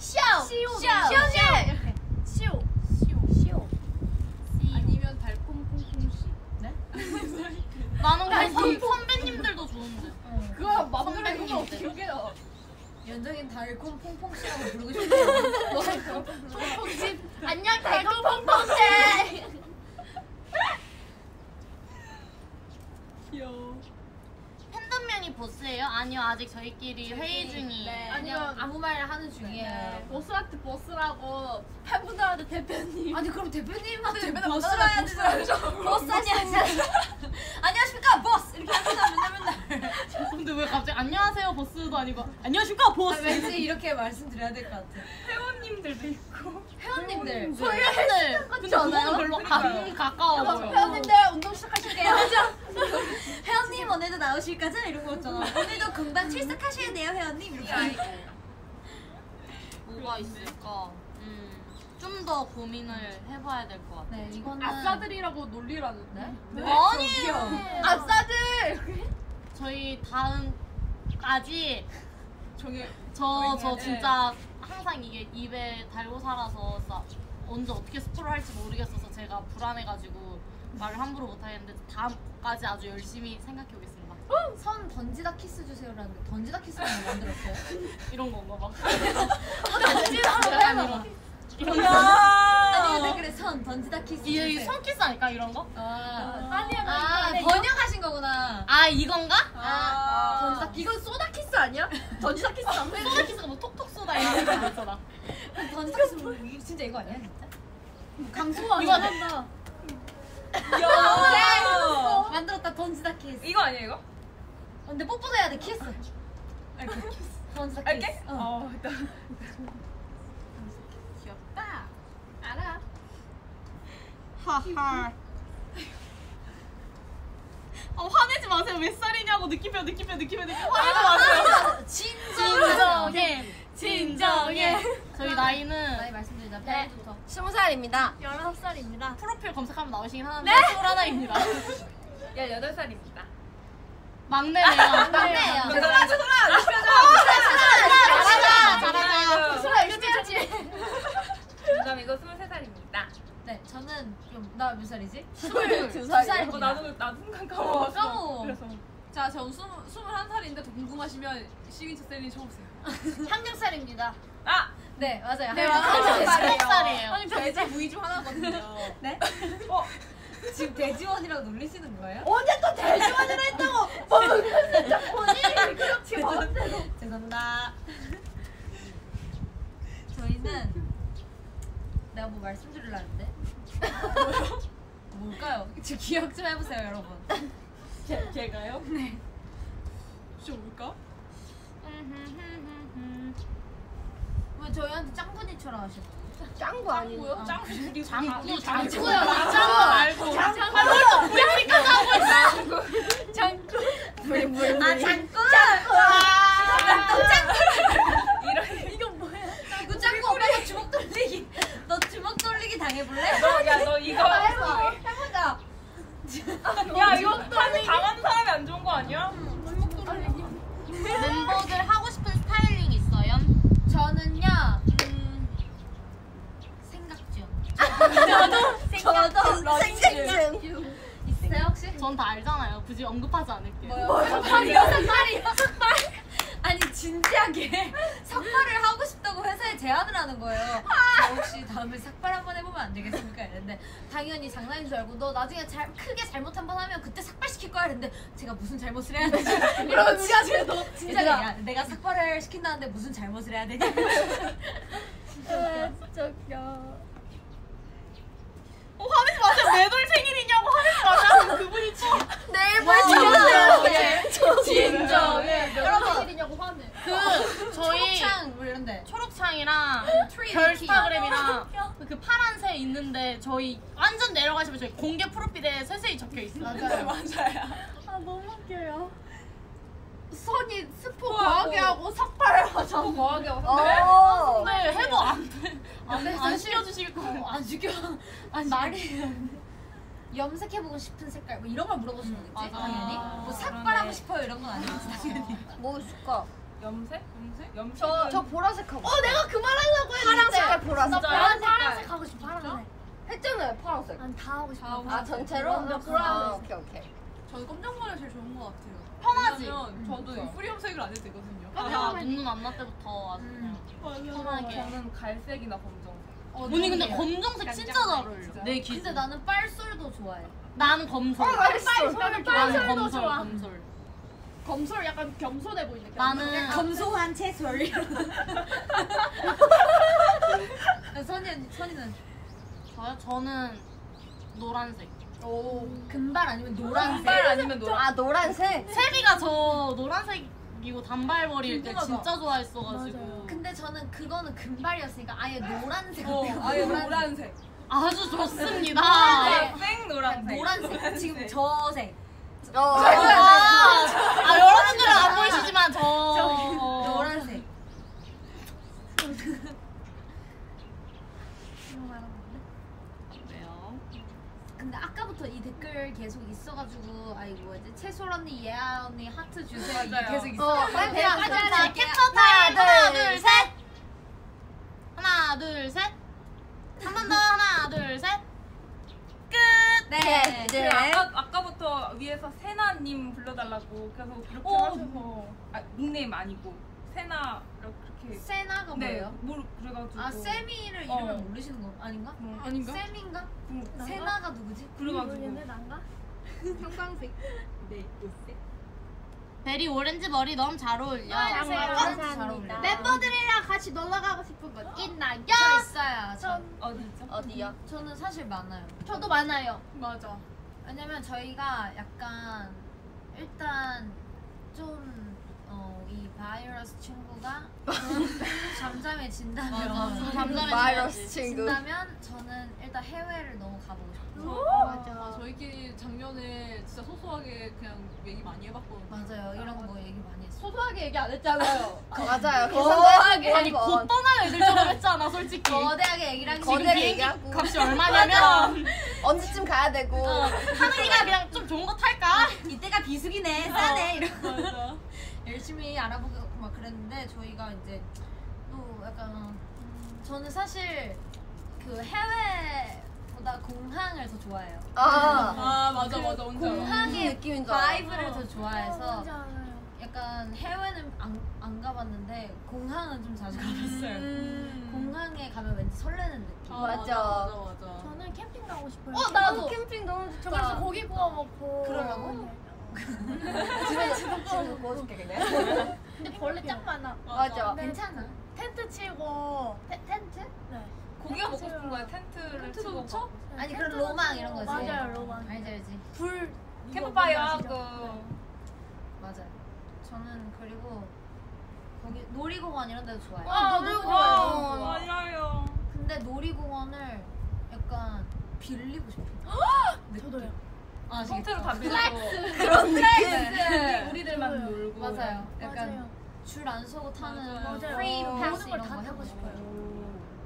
아니면 달콤 콩콩씨. 나는 그냥 선배님들도 좋은데. 그거 마무리 선배님들. 그거 어떻게 해요? 연정인 달콤 퐁퐁씨라고 부르고 싶어요. 안녕 달콤 펑펑새. 귀여워. 팬덤명이 보스예요? 아니요 아직 저희끼리 회의 중이에요. 네. 아니면 아무 말 하는 중이에요. 보스한테 보스라고 팬분들한테 대표님. 아니 그럼 대표님한테 맨날 보스라 해야 되잖아요. 보스 안녕하십니까 보스 이렇게 하잖아 맨날. 근데 왜 갑자기 안녕하세요 보스도 아니고 안녕하십니까 보스. 왠지 이렇게 말씀드려야 될 것 같아. 회원님들도 있고. 회원님들. 회원님들 근데 그거는 별로 안 가까워 보여. 회원님들 운동 시작하실게요. 회원님 오늘도 나오실 거죠? 이런 거 있잖아. 오늘도 금방 출석하셔야 돼요 회원님 이렇게. 뭐가 있을까? 좀 더 고민을 해봐야 될 것 같아. 네 이거는 아싸들이라고 놀리라는데? 아니에요. 아싸들. 저희 다음까지 저기 저 네. 진짜 항상 이게 입에 달고 살아서 진짜 언제 어떻게 스포를 할지 모르겠어서 제가 불안해가지고 말을 함부로 못하겠는데 다음까지 아주 열심히 생각해 보겠습니다. 선 던지다 키스 주세요라는데 던지다 키스라는 거 만들었어요? 이런 건가 봐. 이런 거. 아니 근데 그래 선 던지다 키스 이 주세요. 손키스 아닐까 이런 거? 아니야 번역하신 거구나. 아 이건가? 던지다 이건 쏘다 키스 아니야? 던지다 키스 안 돼? 소다 키스가 뭐 톡톡 쏘다 이런 거 있잖아. 던지다 키스 뭐, 진짜 이거 아니야 진짜? 강수가 이거 한다. 만들었다 던지다 키스. 이거 아니야 이거? 근데 뽀뽀도 해야 돼 키스. 이렇게 던지다 키스. 이렇게? 일단 귀엽다. 알아. 하하. 화내지 마세요. 몇 살이냐고 느낌표. 화내지 마세요. 진정해. 저희 나이는 나이 말씀드리자. 네. 뼈부터. 20살입니다. 19살입니다. 프로필 검색하면 나오시긴 하는데 21입니다. 18살입니다. 막내네요. 막내예요. 잘하자. 그다음 이거 23살입니다. 네, 저는 나 몇 살이지? 22살. 나도 순간 까먹었어. 까먹어. 그래서 자, 전 21살인데 더 궁금하시면 시그니처 셀린 쳐보세요. 삼겹살입니다. 네, 맞아요. 네, 한국살이에요. 맞아요. 3살이에요. 아니, 돼지 부위 중 하나거든요. 네? 지금 돼지원이라고 놀리시는 거예요? 언제 또 대시원을 했다고! 그렇지 마세요. 죄송합니다. 저희는 내가 뭐 말씀드리려 했는데 뭘까요? 지금 기억 좀 해보세요, 여러분. 걔가요? 네. 진짜 뭘까? 왜 저희한테 짱분이처럼 하시고? 짱구 아니에요? 뭐요? 짱구. 장구요. 짱구 말고. 아, 장구! 이건 뭐야? 이거 짱구 오빠가 주먹 돌리기. 너 주먹 돌리기 당해볼래? 너 이거 해보자. 야 이거 하면 당하는 사람이 안 좋은 거 아니야? 멤버들 하고 싶은 스타일링 있어요? 저는요, 생각중. 저도 생생증. 있어요, 혹시? 전 다 알잖아요. 굳이 언급하지 않을게요. 삭발? 아니 진지하게 삭발을 하고 싶다고 회사에 제안을 하는 거예요. 저 혹시 다음에 삭발 한번 해보면 안 되겠습니까? 이랬는데 당연히 장난인 줄 알고 너 나중에 크게 잘못 한번 하면 그때 삭발 시킬 거야. 이랬는데 제가 무슨 잘못을 해야 되지? 이러면 우리한테도 진짜 야, 내가 삭발을 시킨다는데 무슨 잘못을 해야 되냐? 진짜 웃겨. 화내지 마세요. 내 돌 생일이냐고 화내지 마세요. 그분이 내일 와, 보시면 진정해. 여러분 생일이냐고 화내. 저희 초록창 뭐 이런데. 초록창이랑 트리 별스타그램이랑 그 파란색 있는데 저희 완전 내려가시면 저희 공개 프로필에 세세히 적혀 있어요. 맞아요. 아 너무 웃겨요. 선이 스포 과하게 하고 삭발을 하잖아. 뭐하게 하고 근데 해보 안 돼. 네, 안 시켜주실 거. 안 죽여. 아니 말이 염색해보고 싶은 색깔 뭐 이런 걸 물어보시는 거겠지? 맞아. 당연히. 뭐 삭발하고 싶어요 이런 건 아니겠지 당연히. 뭐 있을까? 염색? 염색? 저 보라색 하고. 내가 그 말하려고 했는데. 파란 색깔 보라색. 파란색 하고 싶어 파란색. 했잖아요 파란색. 난 다 하고 싶어. 아 전체로? 아, 오케이. 저는 검정머리가 제일 좋은 것 같아요. 편하지? 왜냐면 저도 프리 염색을 안 해도 되거든요. 아, 눈 안 날 때부터 아주 그냥 편하게. 저는 갈색이나 검정색. 언니 근데 검정색 진짜 잘 어울려. 진짜? 내 기준. 근데 나는 빨솔도 좋아해. 나는 검솔. 나는 빨솔도 검솔. 좋아. 검솔. 검솔 약간 겸손해 보이는. 나는 검소한 채솔. 선이는 저는 노란색. 오 금발 아니면 노란색. 금발 아니면 노란. 아 노란색. 세비가 저 노란색이고 단발머리일 때 궁금하다. 진짜 좋아했어가지고. 근데 저는 그거는 금발이었으니까 아예 노란색. 아예 노란색. 아주 좋습니다. 생 노란색. 노란색. 지금 저색. 여러분들은 안 보이시지만 저 노란색. 왜요? 근데 아까부터 이 댓글 계속 있어가지고 아이고 뭐지 채솔 언니 예아 언니 하트 주세요 이게 계속 있어. 빨리 자, 하자. 캡처 타임 하나 둘 셋. 하나 둘 셋. 한 번 더 하나 둘 셋. 끝. 네. 이제 아까부터 위에서 세나님 불러달라고 그래서 그렇게 오. 하셔서 닉네임 아니고 세나 이렇게 세나가 네, 뭐예요? 뭘 그래가지고 아 세미를 이름을 어. 모르시는 거 아닌가? 아닌가? 세미인가? 음, 세나가 누구지? 그래가지고 난가? 형광색. 베리 오렌지 머리 너무 잘 어울려. 감사합니다. 멤버들이랑 같이 놀러 가고 싶은 건 있나요? 저 있어요. 어디죠? 어디요? 저는 사실 많아요. 저도 많아요. 맞아. 왜냐면 저희가 약간 일단 좀 이 바이러스 친구가 잠잠해진다면 바이러스 친구. 진다면 저는 일단 해외를 너무 가보고 싶어요. 아, 저희끼리 작년에 진짜 소소하게 그냥 얘기 많이 해봤거든요. 맞아요. 이런 거 얘기 많이 했어요. 소소하게 얘기 안 했잖아요. 맞아요. 거하게. 아니 곧 떠나요 애들처럼 했잖아 솔직히. 거대하게 얘기를 하기 거대 비행기 얘기하고 값이 얼마냐면 언제쯤 가야 되고. 하늘이가 그냥 좀 좋은 거 탈까? 이때가 비수기네 싸네 이러고 맞아. 열심히 알아보고 막 그랬는데 저희가 이제 또 약간 저는 사실 그 해외보다 공항을 더 좋아해요. 아, 맞아 뭔지 알아. 공항의 느낌인 줄 알아. 바이브를 더 좋아해서 약간 해외는 안 가봤는데 공항은 좀 자주 가봤어요. 공항에 가면 왠지 설레는 느낌. 맞아. 맞아. 저는 캠핑 가고 싶어요. 나도 캠핑 너무 저 좋다. 그래서 고기 구워 먹고. 그러려고? 집에서 구워줄게 그냥. 근데 벌레 짱 많아. 맞아. 괜찮아. 텐트 치고. 텐트? 네. 고기가 먹고 싶은 거야 텐트를 치고 쳐? 아니 그런 로망 이런 거지. 맞아요, 로망. 알지. 불. 캠프파이어 이거 하고 맞아요. 저는 그리고 거기 놀이공원 이런 데도 좋아해요. 놀이공원. 맞아요. 근데 놀이공원을 약간 빌리고 싶어요. 저도요. 통째로 다 빌리고 그런 느낌. 우리들만 놀고 맞아요. 약간 맞아요. 줄 안 서고 타는 맞아요. 프리 맞아요. 패스 모든 걸 이런 다 거 타고 해보고 싶어요. 싶어요.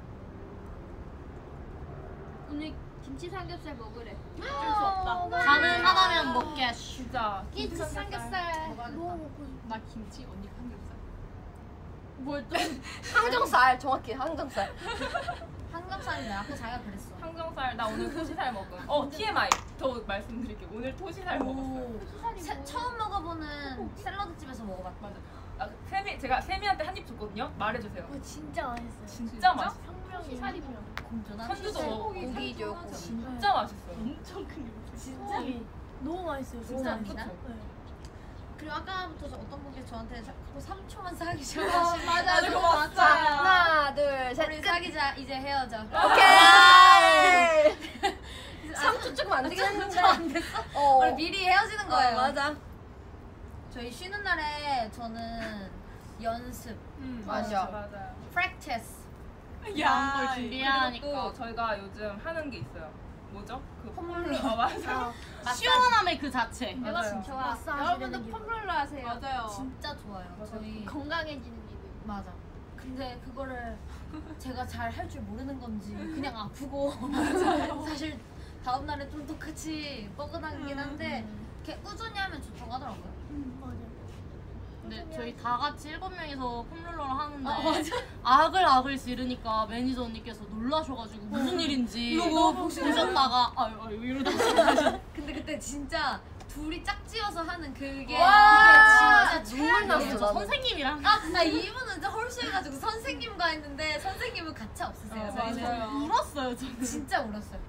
오늘 김치 삼겹살 먹으래. 어쩔 수 없다. 가능하다면 먹게. 진짜 김치 삼겹살 먹어야겠다. 너무 먹고 싶어. 나 김치, 언니 삼겹살. 뭘 또? 항정살 정확히 항정살. 삼겹살인데 아까 자기가 그랬어. 항정살 나 오늘 토시살 먹음. TMI 더 말씀드릴게요. 오늘 토시살 먹었어요. 처음 먹어보는 샐러드 집에서 먹어봤다. 맞아. 제가 세미한테 한 입 줬거든요. 말해주세요. 진짜 맛있어요. 진짜 맛있어. 혁명이 살이면 공존한 선주도 먹고 고기죠. 고기. 진짜 맛있어요. 엄청 큰 게. 진짜. 너무 맛있어요. 진짜 진짜. 아니다? 네. 그리고 아까부터 어떤 분이 저한테 자꾸 3초만 사귀자고 맞아, 그거 자, 하나, 둘, 셋. 우리 사귀자 이제 헤어져. 오케이. 3초 조금 안 되긴 했는데. 안 됐어? 어. 우리 미리 헤어지는 거예요. 맞아. 저희 쉬는 날에 저는 연습, 맞아. 맞아요. practice. 다음 걸 그리고 준비하니까. 또 저희가 요즘 하는 게 있어요. 뭐죠? 그 폼롤러. 맞아. 시원함의 그 자체. 맞아요. 여러분도 펌롤러 하세요. 맞아요. 진짜 좋아요. 저희 건강해지는 일이. 맞아. 근데 그거를 제가 잘 할 줄 모르는 건지 그냥 아프고 사실 다음 날에 좀 똑같이 뻐근하긴 한데 이렇게 꾸준히 하면 좋다고 하더라고요. 맞아. 근데 저희 다 같이 7명이서 폼롤러를 하는데 악을 지르니까 매니저 언니께서 놀라셔가지고 무슨 일인지 이러고 보셨다가 아유 이러다가 근데 그때 진짜 둘이 짝지어서 하는 그게 와, 진짜 눈물 났어, 최악이에요. 나도. 선생님이랑 이분은 진짜 홀수해가지고 선생님과 했는데 선생님은 같이 없으세요. 맞아요. 울었어요 저는. 진짜 울었어요.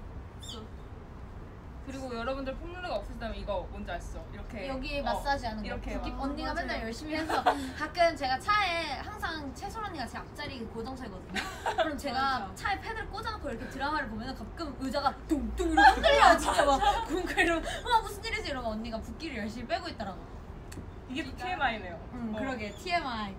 그리고 여러분들 폼롤러가 없으시다면 이거 뭔지 아시죠? 이렇게 여기 마사지 하는 거. 이렇게 여기 막. 언니가 맨날 열심히 해서 가끔 제가 차에 항상 채솔 언니가 제 앞자리 고정차이거든요. 그럼 제가 차에 패드를 꽂아놓고 이렇게 드라마를 보면 가끔 의자가 뚱뚱 이러고 흔들려요. 진짜 막 그러니까 이러면 무슨 일이지 이러면 언니가 붓기를 열심히 빼고 있더라고. 이게 또 TMI네요. 그러게 TMI.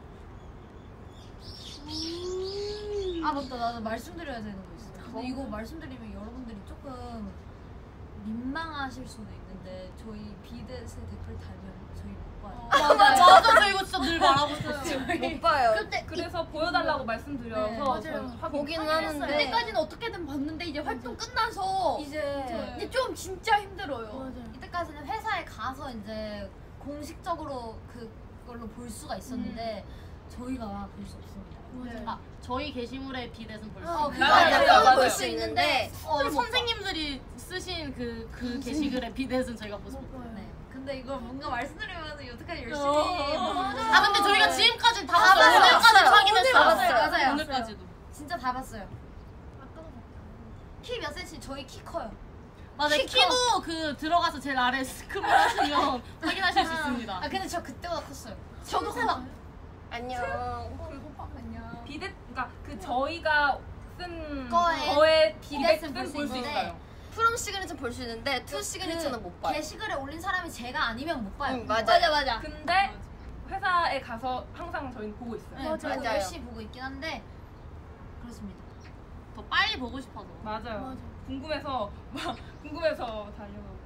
아 맞다 나도 말씀드려야 되는 거 있어요. 근데 이거 말씀드리면 여러분들이 조금 민망하실 수도 있는데 저희 비댓에 댓글 달면 저희 못 봐요. 맞아, 저 이거 진짜 늘 말하고 있었어요. 못 봐요. 그래서 보여달라고 말씀드려서 네, 맞아요. 확인- 보기는 확인했어요. 하는데. 그때까지는 어떻게든 봤는데 이제 활동 끝나서 이제 좀 진짜 힘들어요. 맞아요. 이때까지는 회사에 가서 이제 공식적으로 그걸로 볼 수가 있었는데 저희가 볼 수 없습니다. 네. 아, 저희 게시물에 비댓은 볼 수 아, 있어요. 맞아요. 볼수 있는데 선생님들이 쓰신 그 게시글의 비댓은 저희가 볼 수 없어요. 네. 근데 이걸 뭔가 말씀드리면 어떡하지 열심히 아, 근데 저희가 지금까지 다 봤어요. 봤어요. 오늘까지 봤어요. 확인했어요. 봤어요. 맞아요. 오늘까지도. 진짜 다 봤어요. 키 몇 센치? 저희 키 커요. 맞아요. 키 키도 그 들어가서 제일 아래 스크롤 하시면 확인하실 수 있습니다. 아 근데 저 그때보다 컸어요. 저도 커. 안녕. 비대 그러니까 그 저희가 쓴 거에 비댓은 비댓은 볼 수 있는데 있어요. 프롬 시그니처 볼 수 있는데 투 시그니처는 못 봐요. 게시글에 올린 사람이 제가 아니면 못 봐요. 응, 맞아요. 맞아. 근데 회사에 가서 항상 저희는 보고 있어요. 네, 저희도 맞아요. 열심히 보고 있긴 한데 그렇습니다. 더 빨리 보고 싶어서. 맞아요. 궁금해서 달려가고.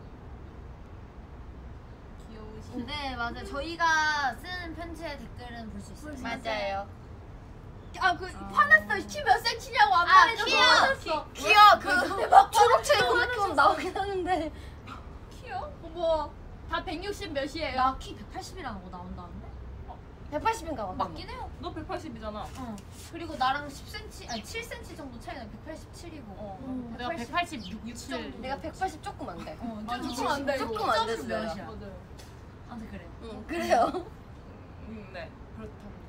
네 맞아요. 저희가 쓰는 편지의 댓글은 볼 수 있어요. 맞아요. 그 화났어. 키 몇 센치냐고 안 아, 말해줘서 키요. 화났어. 귀여워. 그 초록색 고백하면 나오긴 하는데. 키요? 어머. 다 160 몇이에요? 야키 180이라는 거 나온다는데? 180인가 봐. 맞긴 해요. 너 180이잖아. 그리고 나랑 10cm 아니 7cm 정도 차이나 187이고. 내가 186, 7. 내가 180 조금 안 돼. 조금 안 돼. 조금 안 됐어요. 몇이야? 맞아요. 아무튼 그래. 응, 그래요. 네, 그렇답니다.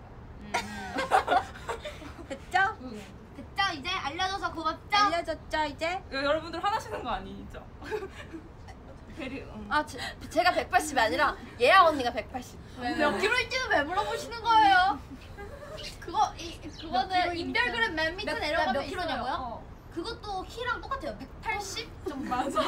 됐죠? 됐죠? 이제 알려줘서 고맙죠? 알려졌죠 이제? 여러분들 화나시는 거 아니죠? 베리. 아 제가 180이 아니라 얘랑 언니가 180. 몇 킬로인지는 왜 물어보시는 거예요? 그거는 인별그램 맨 밑에 내려가면 몇 킬로냐고요? 있어요. 그것도 키랑 똑같아요. 180 정도. 맞아.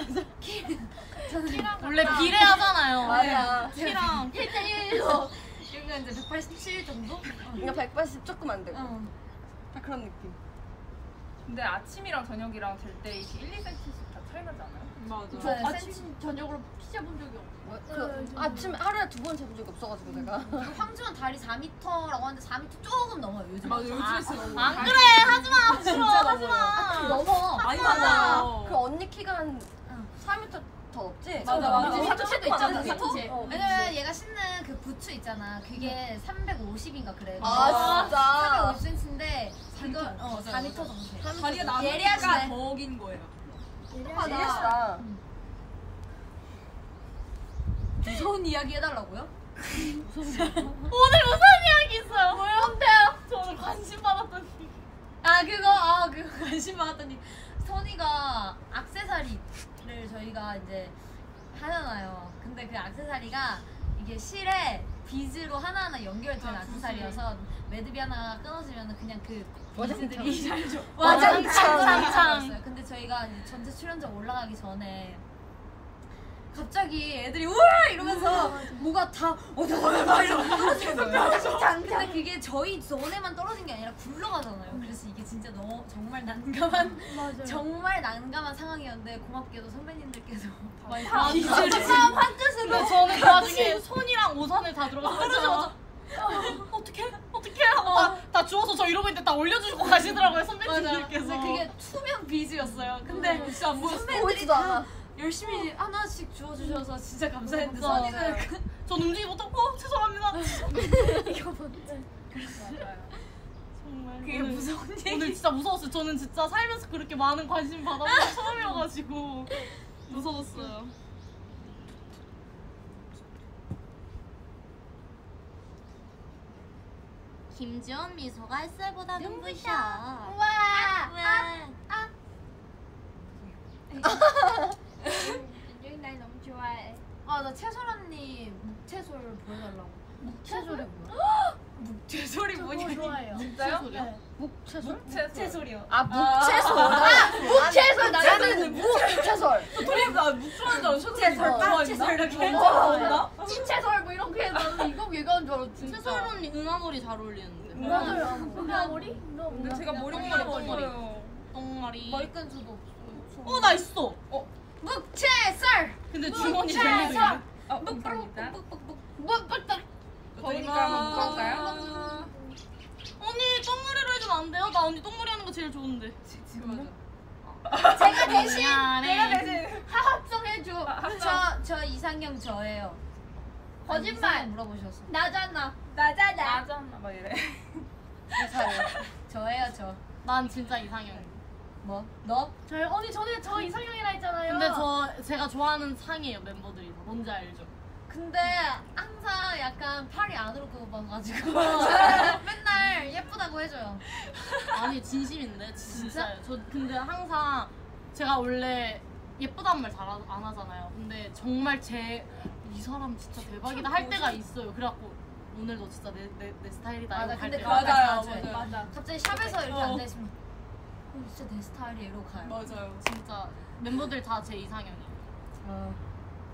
원래 비례하잖아요. 맞아. 키랑 1대1로 여기가 이제 187 정도? 그러니까 180 조금 안 되고. 응. 딱 그런 느낌. 근데 아침이랑 저녁이랑 될 때 이렇게 1, 2cm씩 다 차이 나지 않아요? 맞아. 저 아침 저녁으로 피 재본 적이 없어요. 그 아침 하루에 2번 재본 적이 없어가지고 내가. 그리고 황주는 다리 4m라고 하는데 4m 조금 넘어요 요즘. 맞아, 요즘에 진짜 너무 안 그래 하지마 싫어 하지마. 넘어. 많이 맞아. 맞아. 그 언니 키가 한 4m 더 높지? 맞아. 사투체도 있잖아. 그치? 사투체. 왜냐면 얘가 신는 그 부츠 있잖아. 그게 350인가 그래. 아 진짜. 350cm인데 그거 4m 정도 돼. 다리가 예리하시네. 나니까 더 긴 거예요. 예리하다. 무서운 이야기 해달라고요? 오늘 무슨 이야기 있어요? 뭔데요? 저 오늘 관심 받았던 그거 관심 받았더니 선이가 액세서리를 저희가 이제 하잖아요. 근데 그 액세서리가 이게 실에 비즈로 하나하나 연결된 액세서리여서 매듭이 하나 끊어지면 그냥 그 비즈들이 와장창. 근데 저희가 이제 전체 출연자 올라가기 전에 갑자기 애들이 우와 이러면서 뭐가 다 막 이러면서 떨어지는 거예요. 근데 그게 저희 존에만 떨어진 게 아니라 굴러가잖아요. 그래서 이게 진짜 너무 정말 난감한 정말 난감한 상황이었는데 고맙게도 선배님들께서 비즈를 근데 저는 그 와중에 손이랑 우산을 다 들어가서 떨어져서 어떻게 하고 다 주워서 저 이러고 있는데 다 올려주시고 가시더라고요 선배님들께서. 근데 그게 투명 비즈였어요. 근데 진짜 안 보였어. 선배들이 보이지도 다 않아. 열심히 하나씩 주워주셔서 진짜 감사했는데 맞아. 선이는 전 움직이지 못하고 죄송합니다. 이거 뭔데? 정말 그게 무서운 얘기. 오늘 진짜 무서웠어요. 저는 진짜 살면서 그렇게 많은 관심 받아본 게 처음이어가지고 무서웠어요. 김지원 미소가 햇살보다 눈부셔. 우와. 윤정이 날 너무 좋아해. 나 채솔 언니 묵채솔 보여달라고. 묵채솔이 뭐야? 묵채솔이 뭐냐? 좋아해요. 진짜요? 묵채솔? 묵채솔이요. 아 묵채솔. 묵채솔 나는 묵채솔. 둘이 나 묵주한줄 묵채솔. 좋아한다. 이렇게 좋아한다. 찐채솔 뭐 이런 게 나는 이거 얘기하는 줄 알았지. 채솔 언니 응아머리 잘 어울리는데. 맞아요. 응아머리? 근데 제가 머리카락이 똥머리. 없어요. 똥머리. 머리끈 저도 없어. 나 있어. 묵채솔. 근데 주머니 별리도 있네. 감사합니다. 거기가 한번 볼까요? 언니 똥머리로 해주면 안 돼요? 나 언니 똥머리 하는 거 제일 좋은데. 지금 제가 대신 미안해. 합성해줘. 저 이상형 저예요. 거짓말. 이상형 물어보셨어. 나잖아. 맞아. 막 이래. 저예요 저. 난 진짜 이상형. 뭐? 너? 언니 전에 저 이상형이라 했잖아요. 근데 제가 좋아하는 상이에요 멤버들이. 뭔지 알죠? 근데 항상 약간 팔이 안으로 굽어가지고 맨날 예쁘다고 해줘요. 아니 진심인데 진짜요. 저 근데 항상 제가 원래 예쁘다는 말 잘 안 하잖아요. 근데 정말 이 사람 진짜 대박이다 할 때가 있어요. 그래갖고 오늘도 진짜 내 스타일이다. 맞아. 이러고 근데 갈 때가 맞아요, 그거 맞아요. 맞아. 갑자기 샵에서 이렇게 앉아있으면 진짜 내 스타일이 이러고 가요. 맞아요. 진짜 멤버들 다 제 이상형이에요.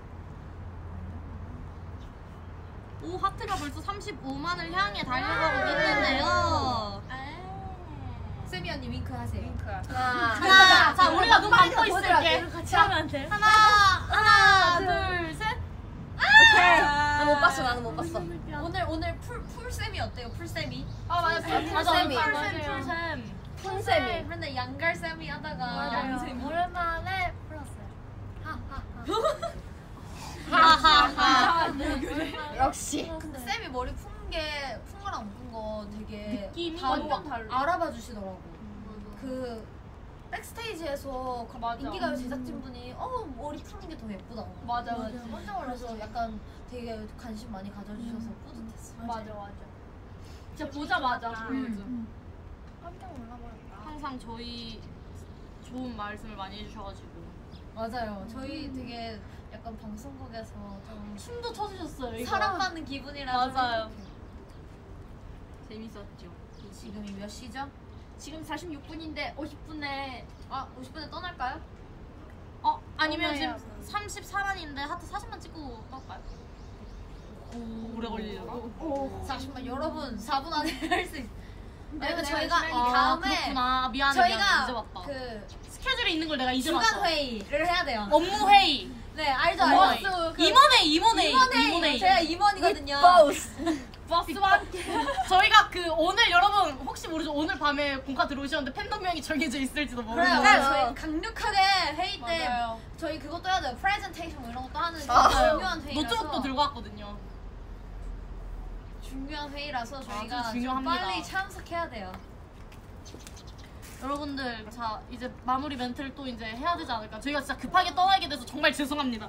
오 하트가 벌써 35만을 향해 달려가고 있는데요. 세미 언니 윙크 하세요. 하나, 자 우리가 눈 감고 있을게. 같이 하면 안 돼? 하나, 둘, 셋. 나는 못 봤어. 나는 못 봤어. 오늘 풀 쌤이 어때요? 풀 쌤이? 아 맞아. 풀쌤이. 풀샘. 풍쌤이. 근데 양갈 쌤이 하다가 오랜만에 풀었어요. 하하하. 역시. 근데 쌤이 머리 푼 거랑 묶은 거 되게 느낌이 다 완전 달라. 알아봐 주시더라고. 그 백스테이지에서 인기가요 제작진분이 머리 푸는 게 더 예쁘다고. 맞아. 깜짝 놀라서 약간 되게 관심 많이 가져주셔서 뿌듯했어요. 맞아. 진짜 보자마자. 깜짝 놀라버렸다. 항상 저희 좋은 말씀을 많이 해주셔가지고 맞아요. 저희 되게 약간 방송국에서 좀 춤도 춰주셨어요. 이거. 사랑받는 기분이라서. 맞아요. 재밌었죠. 지금이 몇 시죠? 지금 46분인데 50분에 50분에 떠날까요? 아니면 떠나요. 지금 34만인데 하트 40만 찍고 떠올까요? 오래 걸리려고. 40분 여러분 4분 안에 할 수 있어요. 왜냐면 저희가 이 아, 다음에 그렇구나. 미안해. 저희가 이제 봤다. 그 스케줄이 있는 걸 내가 이제 주간 봤어. 회의를 해야 돼요. 업무 회의. 네 알죠 업무 알죠. 회의. 임원회의. 제가 임원이거든요. 버스와 함께. 저희가 오늘 여러분 혹시 모르죠? 오늘 밤에 공카 들어오셨는데 팬덤명이 정해져 있을지도 그래요. 모르는. 저희 강력하게 회의 때 맞아요. 저희 그것도 해야 돼요. 프레젠테이션 뭐 이런 것도 하는 맞아요. 중요한 회의라서. 노트북도 들고 왔거든요. 중요한 회의라서 저희가 아주 좀 중요합니다. 빨리 참석해야 돼요. 여러분들 자 이제 마무리 멘트를 또 이제 해야 되지 않을까? 저희가 진짜 급하게 떠나게 돼서 정말 죄송합니다.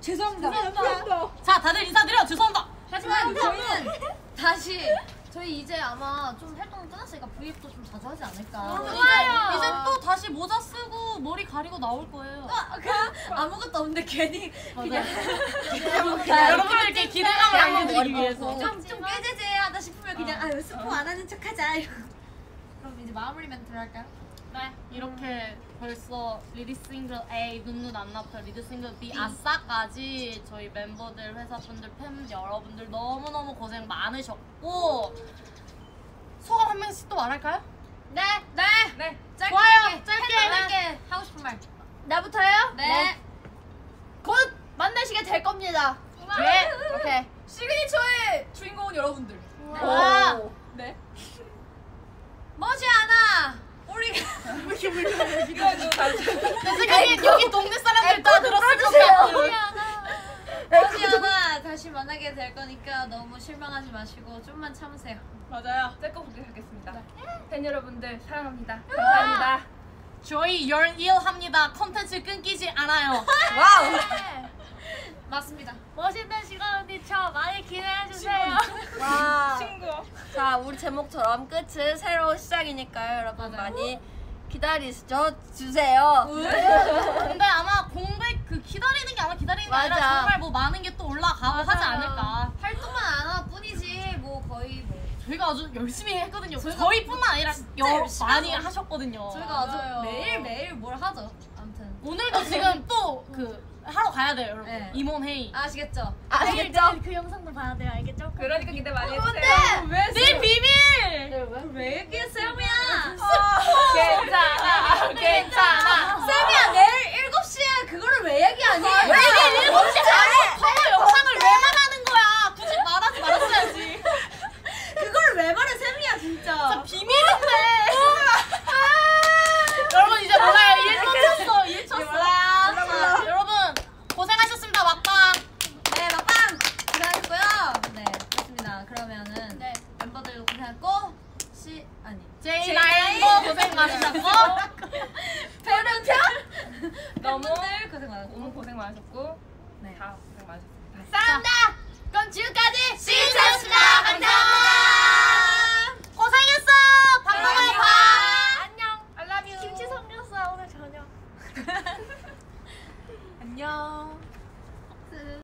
자 다들 인사드려. 죄송합니다. 하지만 저희는 다시 저희 이제 아마 좀 활동 끝났으니까 브이앱도 좀 자주 하지 않을까. 이제 또 다시 모자 쓰고 머리 가리고 나올 거예요. 아무것도 없는데 괜히 그냥 여러분들께 기대감을 안겨드리기 위해서. 좀 깨제제하다 싶으면 그냥 스포 안 하는 척하자 이러고. 그럼 이제 마무리 멘트를 할까요? 네, 이렇게 벌써 리드 싱글 A, 눈눈 안 나부터 리드 싱글 B, 아싸까지 저희 멤버들, 회사분들, 팬 여러분들 너무너무 고생 많으셨고 소감 한 명씩 또 말할까요? 네. 짧게 좋아요. 짧게 하고 싶은 말. 나부터요? 네. 곧 만나시게 될 겁니다. 네. 오케이. 시그니처의 주인공은 여러분들. 와. 네. 머지않아 우리가 내 생각엔 여기 동네 사람들 다 들었을 것 같아요. 머지않아 다시 만나게 될 거니까 너무 실망하지 마시고 좀만 참으세요. 맞아요. 짧고 굵게 가겠습니다. 팬 여러분들 사랑합니다. 감사합니다. 저희 열일합니다. 컨텐츠 끊기지 않아요. 맞습니다. 멋있는 시간 언니 저 많이 기대해주세요. 와. 친구. 자, 우리 제목처럼 끝은 새로운 시작이니까요. 여러분 많이 기다리셔 주세요. 근데 아마 공백 기다리는 게 아마 기다리는 게 아니라 맞아. 정말 뭐 많은 게 또 올라가고 하지 않을까. 활동만 안 하나 뿐이지 뭐 거의 뭐 저희가 아주 열심히 했거든요. 저희뿐만 아니라 열심히 많이 하죠. 하셨거든요. 저희가 아주 맞아요. 매일 뭘 하죠. 아무튼 오늘도 지금 또 하러 가야 돼요, 여러분. 네. 임원 회의. 아시겠죠? 아시겠죠? 그 영상도 봐야 돼요. 알겠죠? 그러니까 기대 많이 해주세요. 내 비밀. 왜 얘기해 쌤이야? 괜찮아. 쌤이야 내일 7시에 그거를 왜 얘기하니? 왜 이게 7시 반에 커버 영상을 아니 제이나인도 고생 많으셨고 팬분들 고생 많았고 너무 고생 많으셨고 네. 다 고생 많으셨습니다. 감사합니다. 그럼 지금까지 시청했습니다. 감사합니다. 고생했어. 밥 먹어야 봐. 안녕. I love you. 김치 삼겹살 오늘 저녁. 안녕.